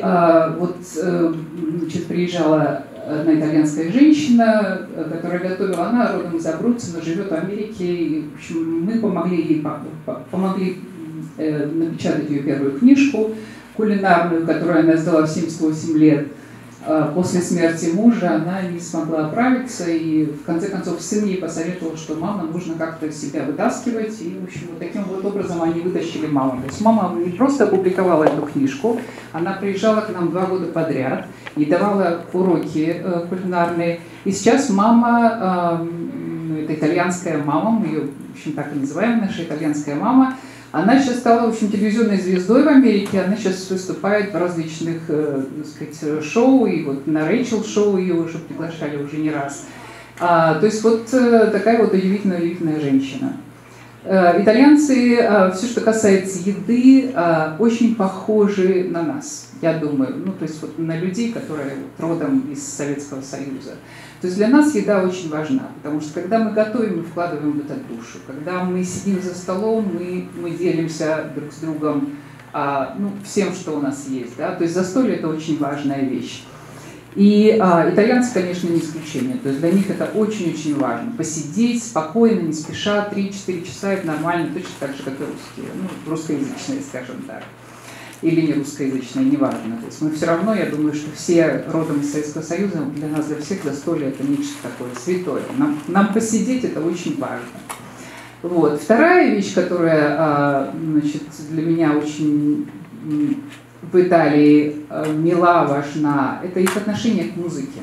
приезжала одна итальянская женщина, которая готовила, она родом из Абруцци, но живет в Америке. И, в общем, мы помогли ей напечатать ее первую книжку кулинарную, которую она сдала в 78 лет. После смерти мужа она не смогла оправиться, и в конце концов сын ей посоветовал, что мама, нужно как-то себя вытаскивать, и в общем, вот таким вот образом они вытащили маму. То есть мама не просто опубликовала эту книжку, она приезжала к нам 2 года подряд и давала уроки кулинарные. И сейчас мама, это итальянская мама, мы ее, в общем, так и называем, наша итальянская мама. Она сейчас стала, в общем, телевизионной звездой в Америке, она сейчас выступает в различных, так сказать, шоу, и вот на Рэйчел шоу ее уже приглашали уже не раз. То есть вот такая вот удивительная женщина. Итальянцы, все, что касается еды, очень похожи на нас, я думаю, ну, то есть вот на людей, которые родом из Советского Союза. То есть для нас еда очень важна, потому что когда мы готовим, мы вкладываем в это душу. Когда мы сидим за столом, мы делимся друг с другом всем, что у нас есть. Да? То есть застолье – это очень важная вещь. И итальянцы, конечно, не исключение. То есть для них это очень-очень важно. Посидеть спокойно, не спеша, 3-4 часа – это нормально, точно так же, как и русские. Ну, русскоязычные, скажем так. Или не русскоязычные, неважно. То есть мы все равно, я думаю, что все родом из Советского Союза, для нас, для всех, застолье – это нечто такое святое. Нам посидеть – это очень важно. Вот. Вторая вещь, которая, значит, для меня очень в Италии мила, важна, это их отношение к музыке.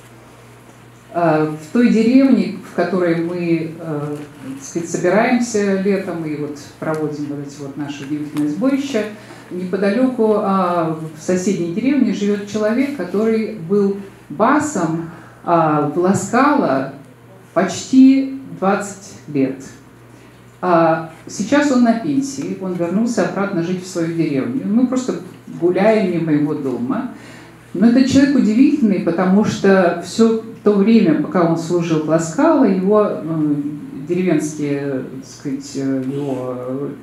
В той деревне, в которой мы, так сказать, собираемся летом и вот проводим вот эти вот наши удивительные сборища, неподалеку в соседней деревне живет человек, который был басом в Ла Скала почти 20 лет. Сейчас он на пенсии, он вернулся обратно жить в свою деревню. Мы просто гуляем мимо его дома. Но этот человек удивительный, потому что все то время, пока он служил в Ла Скала, его деревенские, так сказать, его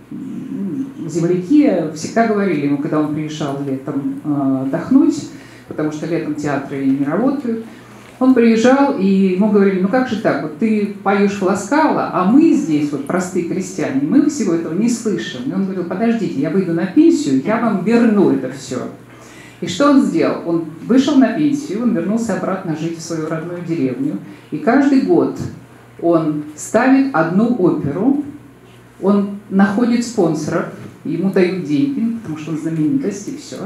земляки всегда говорили ему, когда он приезжал летом отдохнуть, потому что летом театры не работают, он приезжал, и ему говорили: ну как же так, вот ты поешь в Ла Скала, а мы здесь, вот простые крестьяне, мы всего этого не слышим. И он говорил: подождите, я выйду на пенсию, я вам верну это все. И что он сделал? Он вышел на пенсию, он вернулся обратно жить в свою родную деревню, и каждый год он ставит одну оперу, он находит спонсоров, ему дают деньги, потому что он знаменитость, и все.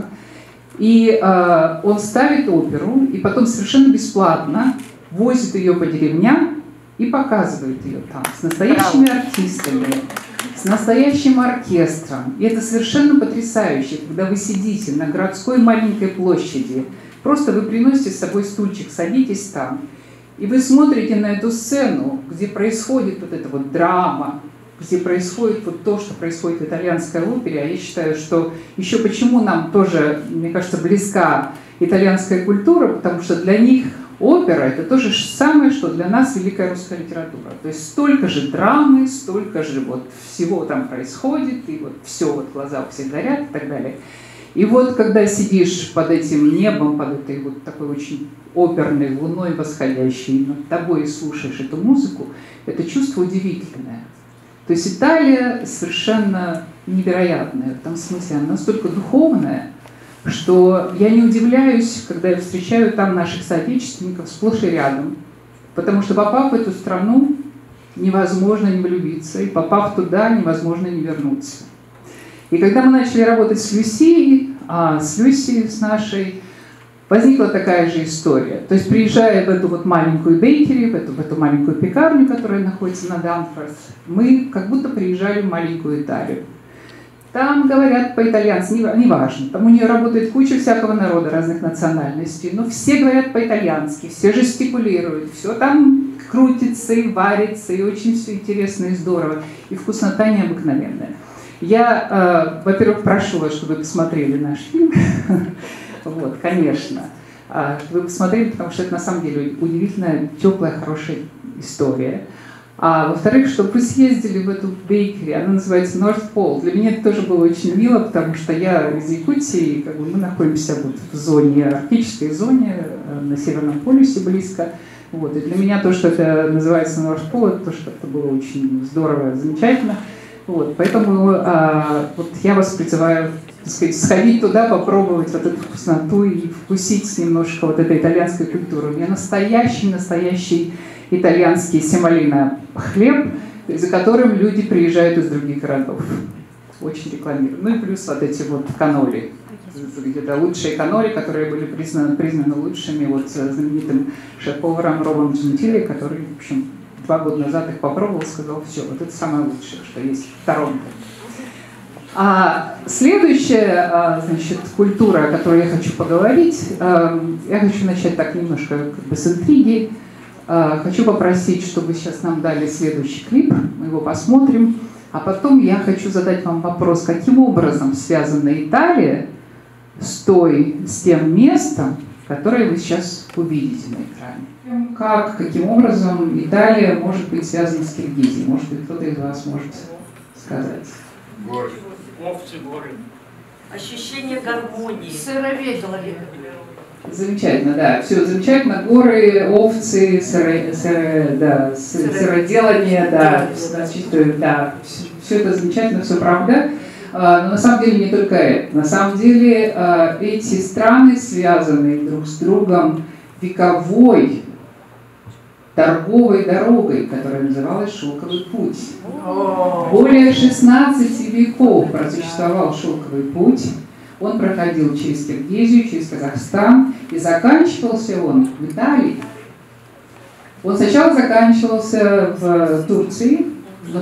И он ставит оперу, и потом совершенно бесплатно возит ее по деревням и показывает ее там с настоящими артистами, с настоящим оркестром. И это совершенно потрясающе, когда вы сидите на городской маленькой площади, просто вы приносите с собой стульчик, садитесь там, и вы смотрите на эту сцену, где происходит вот эта вот драма, где происходит вот то, что происходит в итальянской опере. А я считаю, что еще почему нам тоже, мне кажется, близка итальянская культура, потому что для них опера – это то же самое, что для нас великая русская литература. То есть столько же драмы, столько же вот всего там происходит, и вот все, вот глаза у всех горят и так далее. И вот когда сидишь под этим небом, под этой вот такой очень оперной луной восходящей над тобой и слушаешь эту музыку, это чувство удивительное. То есть Италия совершенно невероятная, в том смысле она настолько духовная, что я не удивляюсь, когда я встречаю там наших соотечественников сплошь и рядом, потому что попав в эту страну, невозможно не влюбиться, и попав туда, невозможно не вернуться. И когда мы начали работать с Люсией, с нашей, возникла такая же история. То есть, приезжая в эту вот маленькую бейкери, в эту маленькую пекарню, которая находится на Дамфорд, мы как будто приезжали в маленькую Италию. Там говорят по-итальянски, неважно, там у нее работает куча всякого народа, разных национальностей, но все говорят по-итальянски, все жестикулируют, все там крутится и варится, и очень все интересно и здорово, и вкуснота необыкновенная. Я, во-первых, прошу вас, чтобы вы посмотрели наш фильм. Вот, конечно, чтобы вы посмотрели, потому что это на самом деле удивительная, теплая, хорошая история. А во-вторых, чтобы вы съездили в эту бейкери, она называется North Pole. Для меня это тоже было очень мило, потому что я из Якутии, как бы мы находимся вот в зоне, арктической зоне, на Северном полюсе близко. Вот, и для меня то, что это называется North Pole, это то, что это было очень здорово, замечательно. Вот, поэтому вот я вас призываю, так сказать, сходить туда, попробовать вот эту вкусноту и вкусить немножко вот этой итальянской культуры. У меня настоящий итальянский семолино хлеб, за которым люди приезжают из других городов. Очень рекламирую. Ну и плюс вот эти вот каноли. Это лучшие каноли, которые были признаны лучшими вот знаменитым шеф-поваром Робом Джентили, который, в общем, 2 года назад их попробовал, сказал: все, вот это самое лучшее, что есть в Торонто. А следующая, значит, культура, о которой я хочу поговорить, я хочу начать так немножко как бы с интриги. Хочу попросить, чтобы сейчас нам дали следующий клип, мы его посмотрим, а потом я хочу задать вам вопрос, каким образом связана Италия с тем местом, которое вы сейчас увидите на экране. Каким образом Италия может быть связана с Киргизией? Может быть, кто-то из вас может сказать? Горы. Ощущение гармонии. Сыроведение. Замечательно, да. Все замечательно. Горы, овцы, сыроделание, да, да, все это замечательно, все правда. Но на самом деле не только это. На самом деле эти страны связаны друг с другом вековой торговой дорогой, которая называлась Шелковый путь. Более 16 веков просуществовал Шелковый путь. Он проходил через Киргизию, через Казахстан, и заканчивался он в Италии. Он сначала заканчивался в Турции, но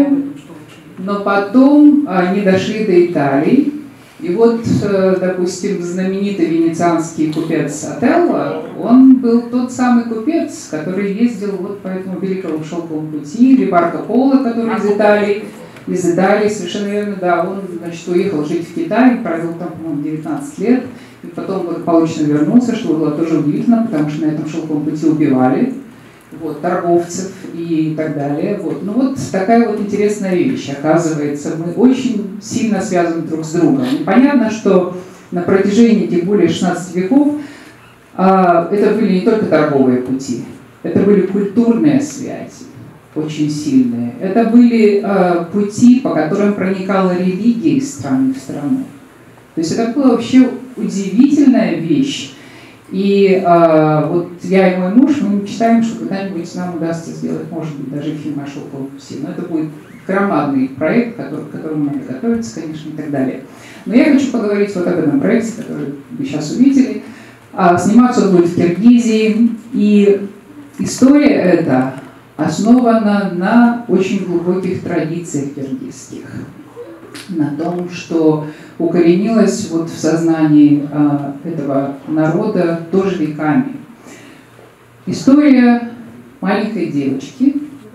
потом они дошли до Италии. И вот, допустим, знаменитый венецианский купец Отелло, он был тот самый купец, который ездил вот по этому великому шелковому пути, или Марко Поло, который из Италии, совершенно верно, да, он, значит, уехал жить в Китай, провел там, по-моему, 19 лет, и потом благополучно вернулся, что было тоже удивительно, потому что на этом шелковом пути убивали вот, торговцев и так далее. Вот. Ну вот такая вот интересная вещь. Оказывается, мы очень сильно связаны друг с другом. И понятно, что на протяжении этих более 16 веков это были не только торговые пути, это были культурные связи, очень сильные. Это были пути, по которым проникала религия из страны в страну. То есть это была вообще удивительная вещь. И вот я и мой муж, мы мечтаем, что когда-нибудь нам удастся сделать, может быть, даже фильм о шелковом пути. Но это будет громадный проект, к которому надо готовиться, конечно, и так далее. Но я хочу поговорить вот об этом проекте, который вы сейчас увидели. Сниматься он будет в Киргизии. И история эта основана на очень глубоких традициях киргизских. На том, что укоренилось вот в сознании этого народа тоже веками. История маленькой девочки,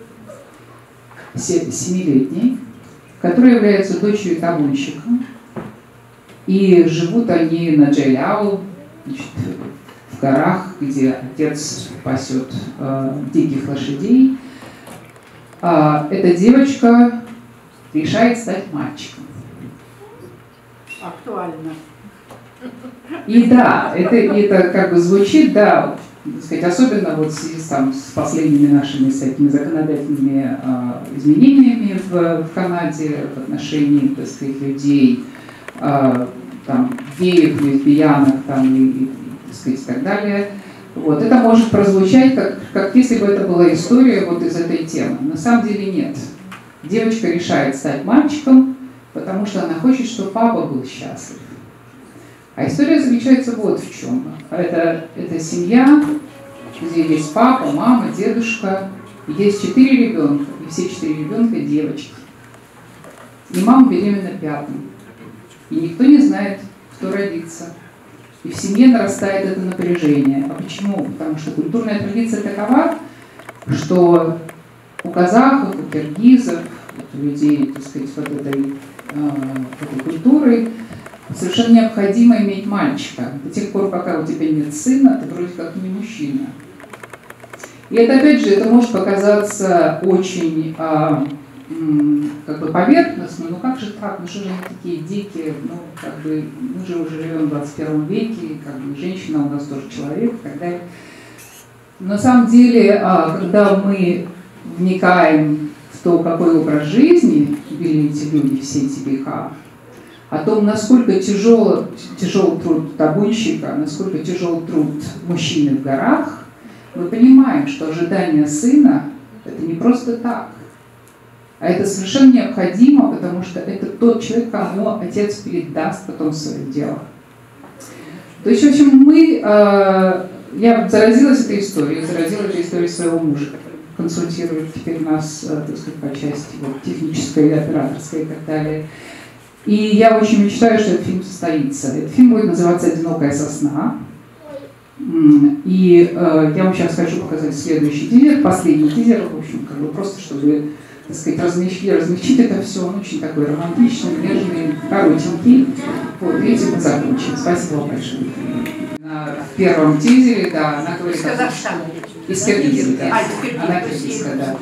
7-летней, которая является дочерью табунщика. И живут они на Джайляу, в горах, где отец пасет диких лошадей. Эта девочка решает стать мальчиком. Актуально. И да, это как бы звучит, да, так сказать, особенно вот в связи с последними нашими всякими законодательными изменениями в Канаде в отношении, так сказать, людей, там, геев, лесбиянок, там, и так сказать, и так далее. Вот. Это может прозвучать, как если бы это была история вот из этой темы. На самом деле нет. Девочка решает стать мальчиком, потому что она хочет, чтобы папа был счастлив. А история заключается вот в чем. Это семья, где есть папа, мама, дедушка, и есть 4 ребенка, и все 4 ребенка девочки. И мама беременна 5-м. И никто не знает, кто родится. И в семье нарастает это напряжение. А почему? Потому что культурная традиция такова, что у казахов, у киргизов, у людей, так сказать, вот этой культуры совершенно необходимо иметь мальчика. До тех пор, пока у тебя нет сына, ты вроде как не мужчина. И это, опять же, это может показаться очень как бы поверхностно, но как же так, ну что же они такие дикие, ну как бы мы же уже живем в 21 веке, как бы женщина у нас тоже человек и так далее. На самом деле, когда мы вникаем в то, какой образ жизни вели эти люди все эти века, о том, насколько тяжел труд табунщика, насколько тяжел труд мужчины в горах, мы понимаем, что ожидание сына – это не просто так. А это совершенно необходимо, потому что это тот человек, кому отец передаст потом свое дело. То есть, в общем, я заразилась этой историей своего мужа, консультирует теперь нас, так сказать, по части вот, технической, операторской и так далее. И я очень мечтаю, что этот фильм состоится. Этот фильм будет называться «Одинокая сосна». И я вам сейчас хочу показать следующий тизер, последний тизер, в общем, как бы просто, чтобы, так сказать, размягчить это все. Он очень такой романтичный, нежный, коротенький. Вот, и этим мы закончим. Спасибо вам большое. В первом тизере, да, она говорит... Из Казахстана. Из Киргизии, да. Она киргизская, да.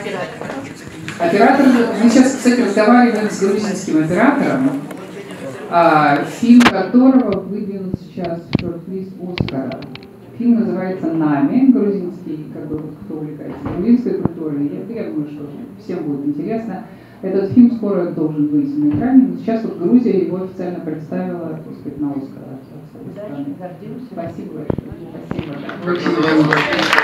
Оператор, мы сейчас, кстати, разговариваем с грузинским оператором. фильм которого выдвинут сейчас в шорт-лист Оскара. Фильм называется «Нами», грузинский, как бы, кто увлекается грузинской культурой. Я думаю, что всем будет интересно. Этот фильм скоро должен выйти на экране, но сейчас вот Грузия его официально представила, так сказать, на Оскар. Спасибо большое. Спасибо.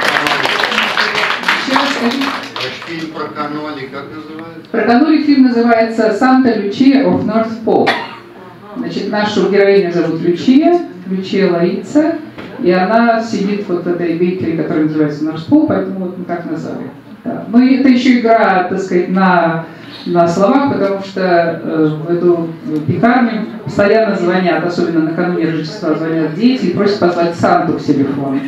Фильм про каноли, как называется? Про каноли фильм называется «Санта Лючия of North Pole». Значит, нашу героиню зовут Лючия Ларица, и она сидит вот в этой бейкере, которая называется North Pole, поэтому вот мы так назвали. Да. Ну и это еще игра, так сказать, на словах, потому что в эту пекарню постоянно звонят, особенно накануне Рождества звонят дети и просят позвать Санту к телефону.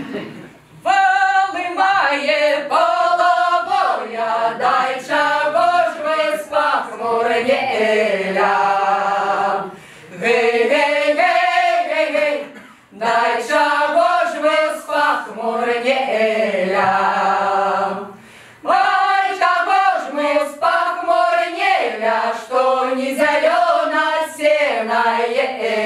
Что не зелена сеная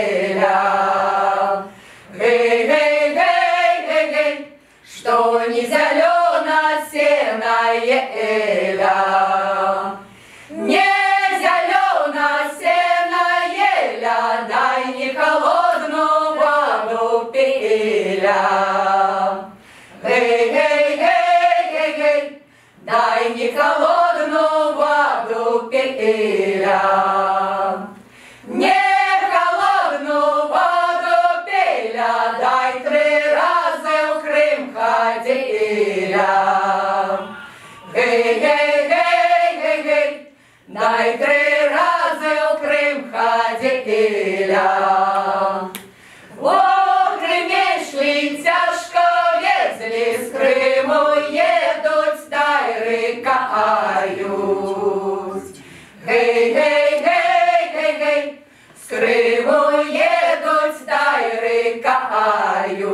эля. Гей, гей, гей, гей, гей, что не зелена сеная эля. Не зелена сеная эля, дай не холодную воду пиля. Гей, гей, гей, гей, гей, дай не холодную воду пиля. Не холодную воду пиля, дай 3 раза в Крым ходиля. Гей, гей, гей, гей, гей, дай 3 раза в Крым ходиля. В Крыме шли тяжко, везли с Крыму, едут, дай рыкают. Гей, гей, гей, гей, гей, с Крыму едут, дай рыкают.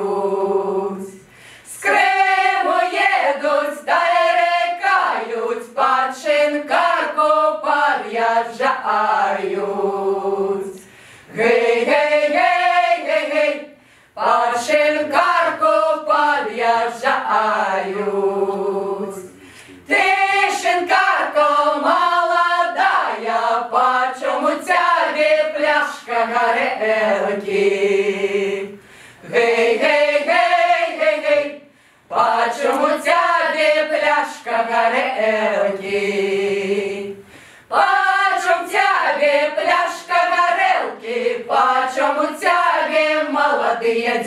С Крыму едут, дай рыкают, под Шинкарку подъезжают. Гей, гей, гей, гей, гей, под Шинкарку подъезжают. Ты, Шинкарко, молодая, почем у тебя пляшка горелки? Гей, гей, гей, гей, гей, почем у тебя пляшка горелки? Почем тебе пляшка горелки? Почем у тебя молодые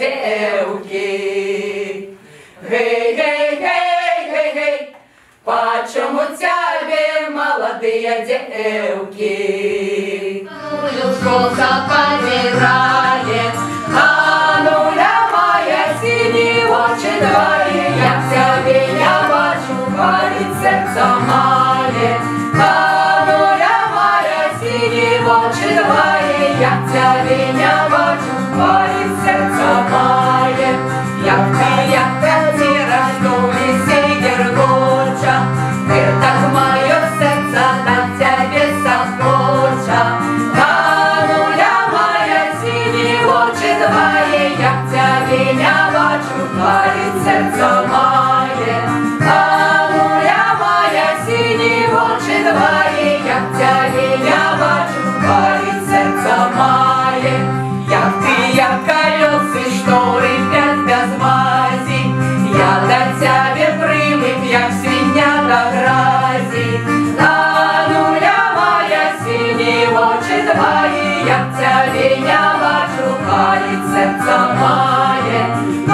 девки? Гей, гей, гей, гей, гей, почем у тебя молодые девки? Сколько помирает, ануля моя синие очи твои, я тебе не бачу, говорит сердце мое. Ануля моя синие очи твои, я тебе не бачу, говорит сердце мое. Як ти рождусь и гергоча, ты так мое сердце на тебе соскоча. Ануля моя синие очи твои, я тебе не бачу, говорит сердце мое. Ануля моя синие очи твои, я тебе не бачу, говорит сердце мое. Як колеса, что репят без мази, я до тебя привык, як свинья до грязи. Ануля моя синие очи твои, я тебе не бачу, говорит сердце мое.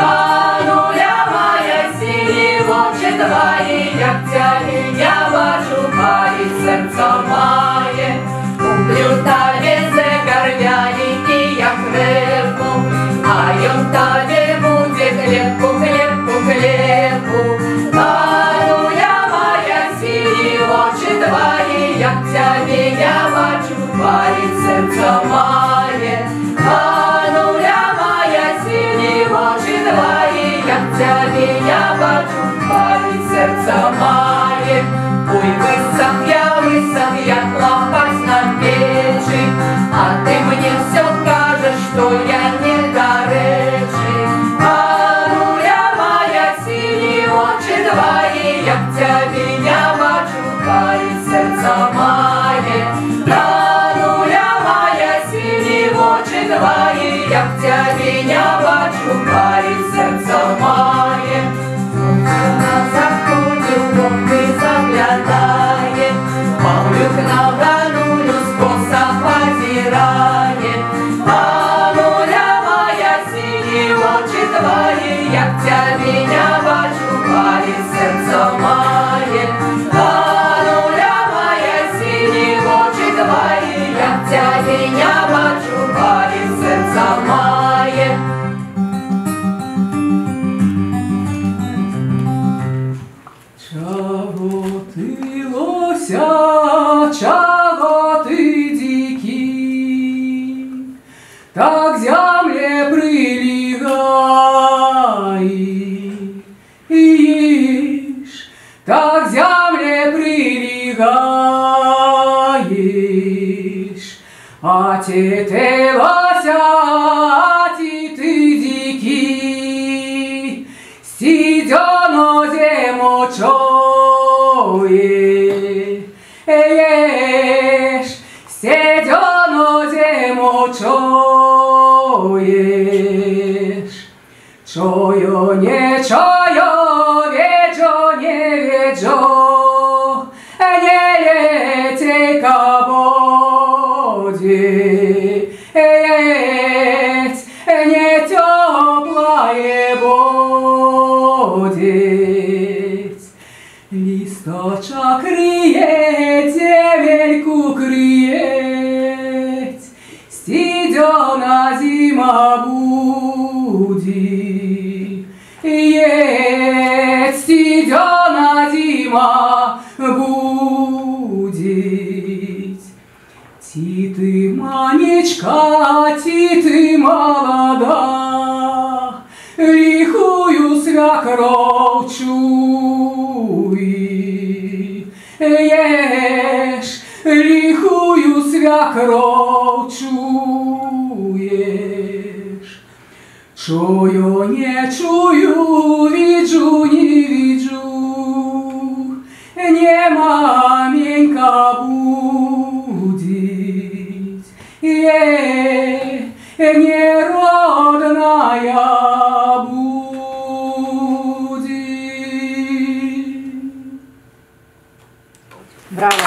Ануля моя синие очи твои, я тебе не бачу, говорит сердце мое. Куплю тебе загорвяники, я хлебу, а ён тебе будет хлебку, хлебку, хлебку. Ануля моя синие очи твои, я тебе не бачу, говорит сердце мое. Ануля моя синие очи твои, я тебе не бачу, говорит сердце мое. Ой, высох я, клопать на печи, а ты мне все ти лося, чого ти дикий, так земле прилегаешь, так земле прилегаешь, а ти лося, а ти дикий, сидено зиму чуешь, сидено зиму чуешь, чую, не чую, виджу, не виджу, не летей кабоди, не теплое будет. Листочок криет, земельку криет, стидена зима будет. Стидена зима будет. Ти ты, манечка, ти ты молода, лихую свекровь чуешь, лихую свекровь чуешь. Чую, не чую, виджу, не виджу, не маменька будет, не родная будет. Браво!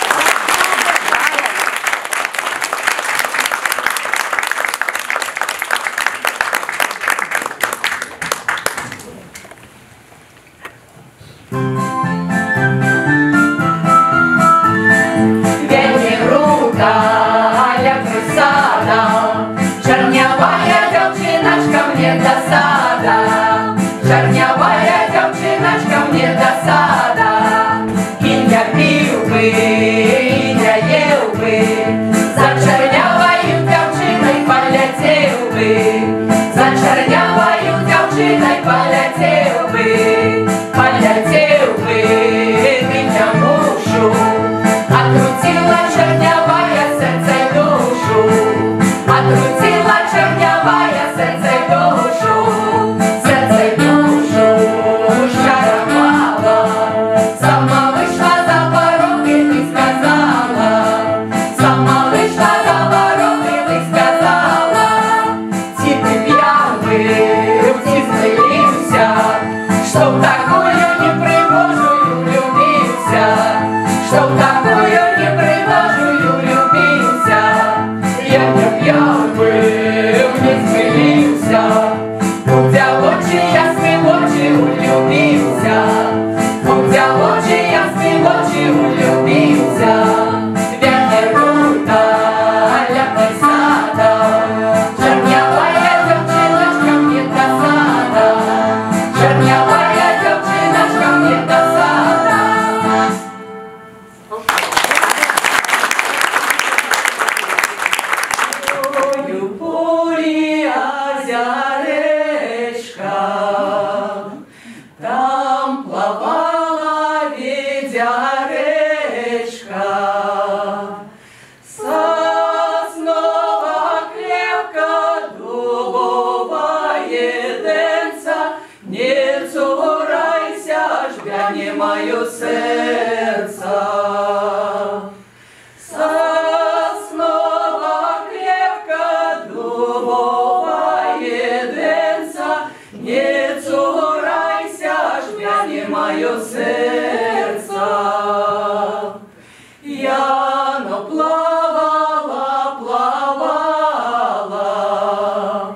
Чернявая девчиночка, мне досада. Кинь я пил бы, и я ел бы, за чернявою девчиной полетел бы, за чернявою девчиной полетел бы, меня мушу, открутила чернявая сердце и душу, открутила чернявая сердце и душу. Чтоб такую непригожую любился, чтоб такую непригожую любился, я не пьян был, не смелился, будя очи ясны в очи улюбился, будя очи ясны в очи улюбился, вернута летной сада, чернявая девчиночка мне досада, чернявая девчиночка мне досада. Поле озеречка, там плавала ведеречка, сосновая клевка, дубовая денца, не цурайся, жбяне мое сердце. Сосновая клевка, дубовая денца, не цурайся, жбяне мое сердце. Я плавала,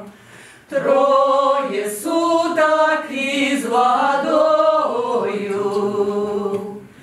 трое суток из водою,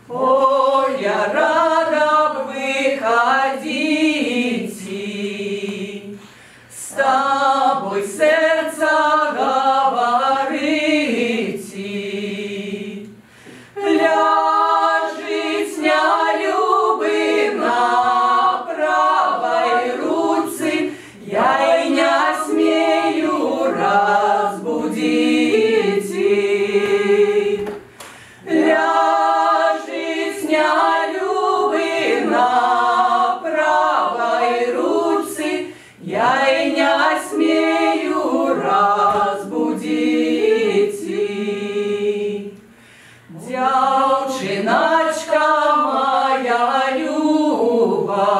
Ой, я рада выходить, с тобой сердце говорить, ляжет нелюбым на правой руце, я и не смею разбудить. Ляжет нелюбым на правой руце, я и не смею разбудить. Девчиначка моя люба,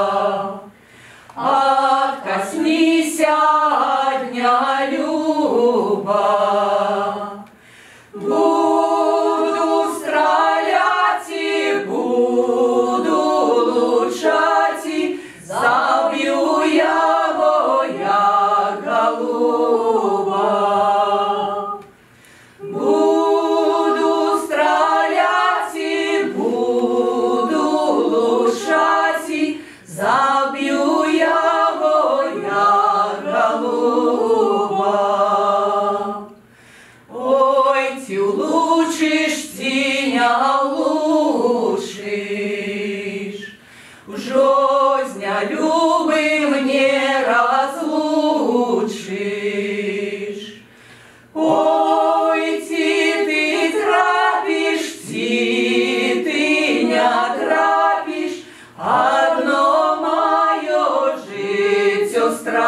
откоснись от дня люба. Буду стрелять и буду лучать, и забью его я голуба. Буду стрелять и буду лучать, и забью его я голуба. Ой, ты улучшишь, ты не улучшишь, в жизни любым не разлучишь. Ой, ты трапишь, ты не трапишь, одно мое житье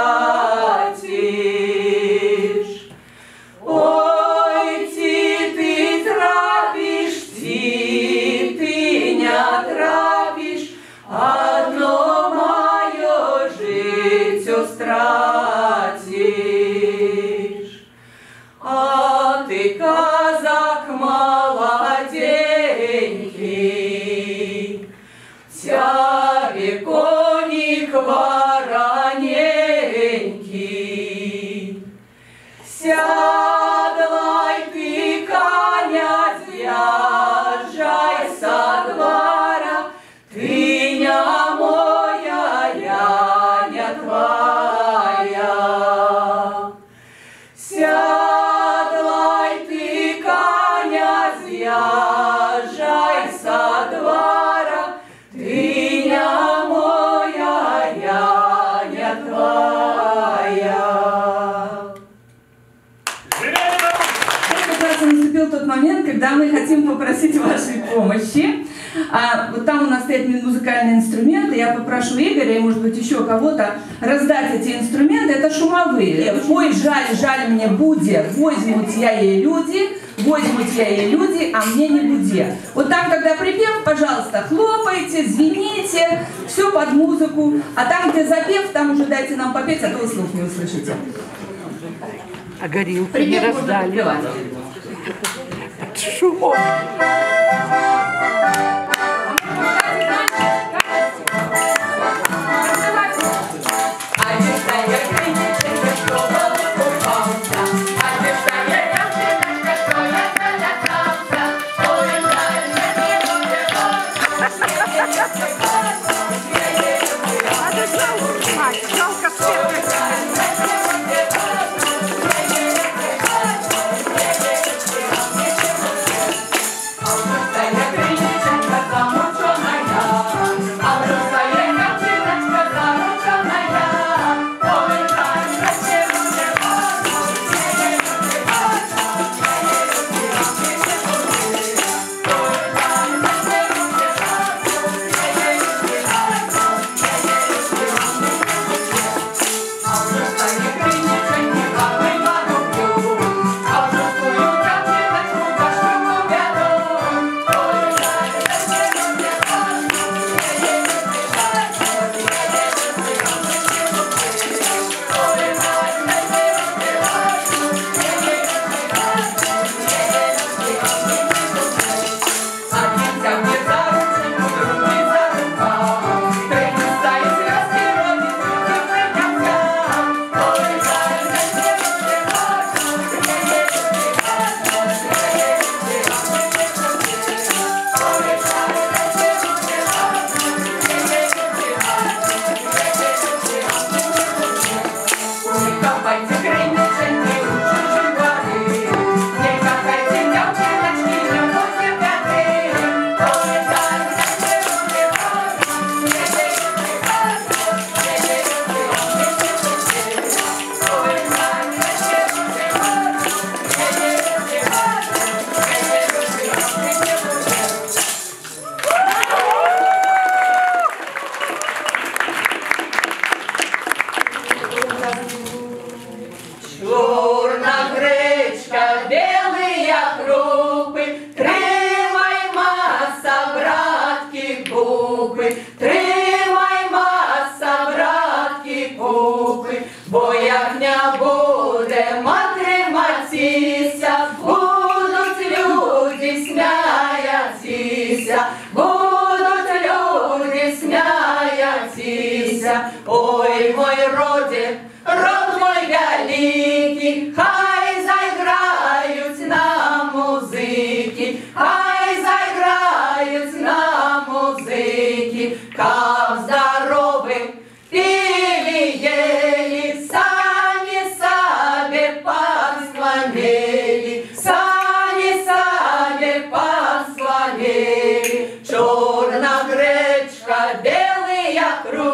стратишь. Ой, ты трапишь, ты не трапишь, одно мое житье стратишь. А ты, казак молоденький, тебе коник вороненький, сядлай ты коня, съезжай со двора, ты не моя, я не твоя. Сядлай ты коня, съезжай со двора, ты не моя, я не твоя. Как раз наступил тот момент, когда мы хотим попросить вашей помощи. Вот там у нас стоят музыкальные инструменты. Я попрошу Игоря и, может быть, еще кого-то раздать эти инструменты. Это шумовые. Ой, жаль мне буде, возьмут я ей люди, а мне не буде. Вот там, когда припев, пожалуйста, хлопайте, звените, все под музыку. А там, где запев, там уже дайте нам попеть, а то вы слух не услышите. А горилку не раздали. Шумок. Жалко будуть люди сміятися. Ой, мой роде, род мой великий, хай заіграють нам музики, хай заіграють нам музики, как здоровы пили, ели, сами себе послонили, сами себе послонили. Черная гречка, белые круги,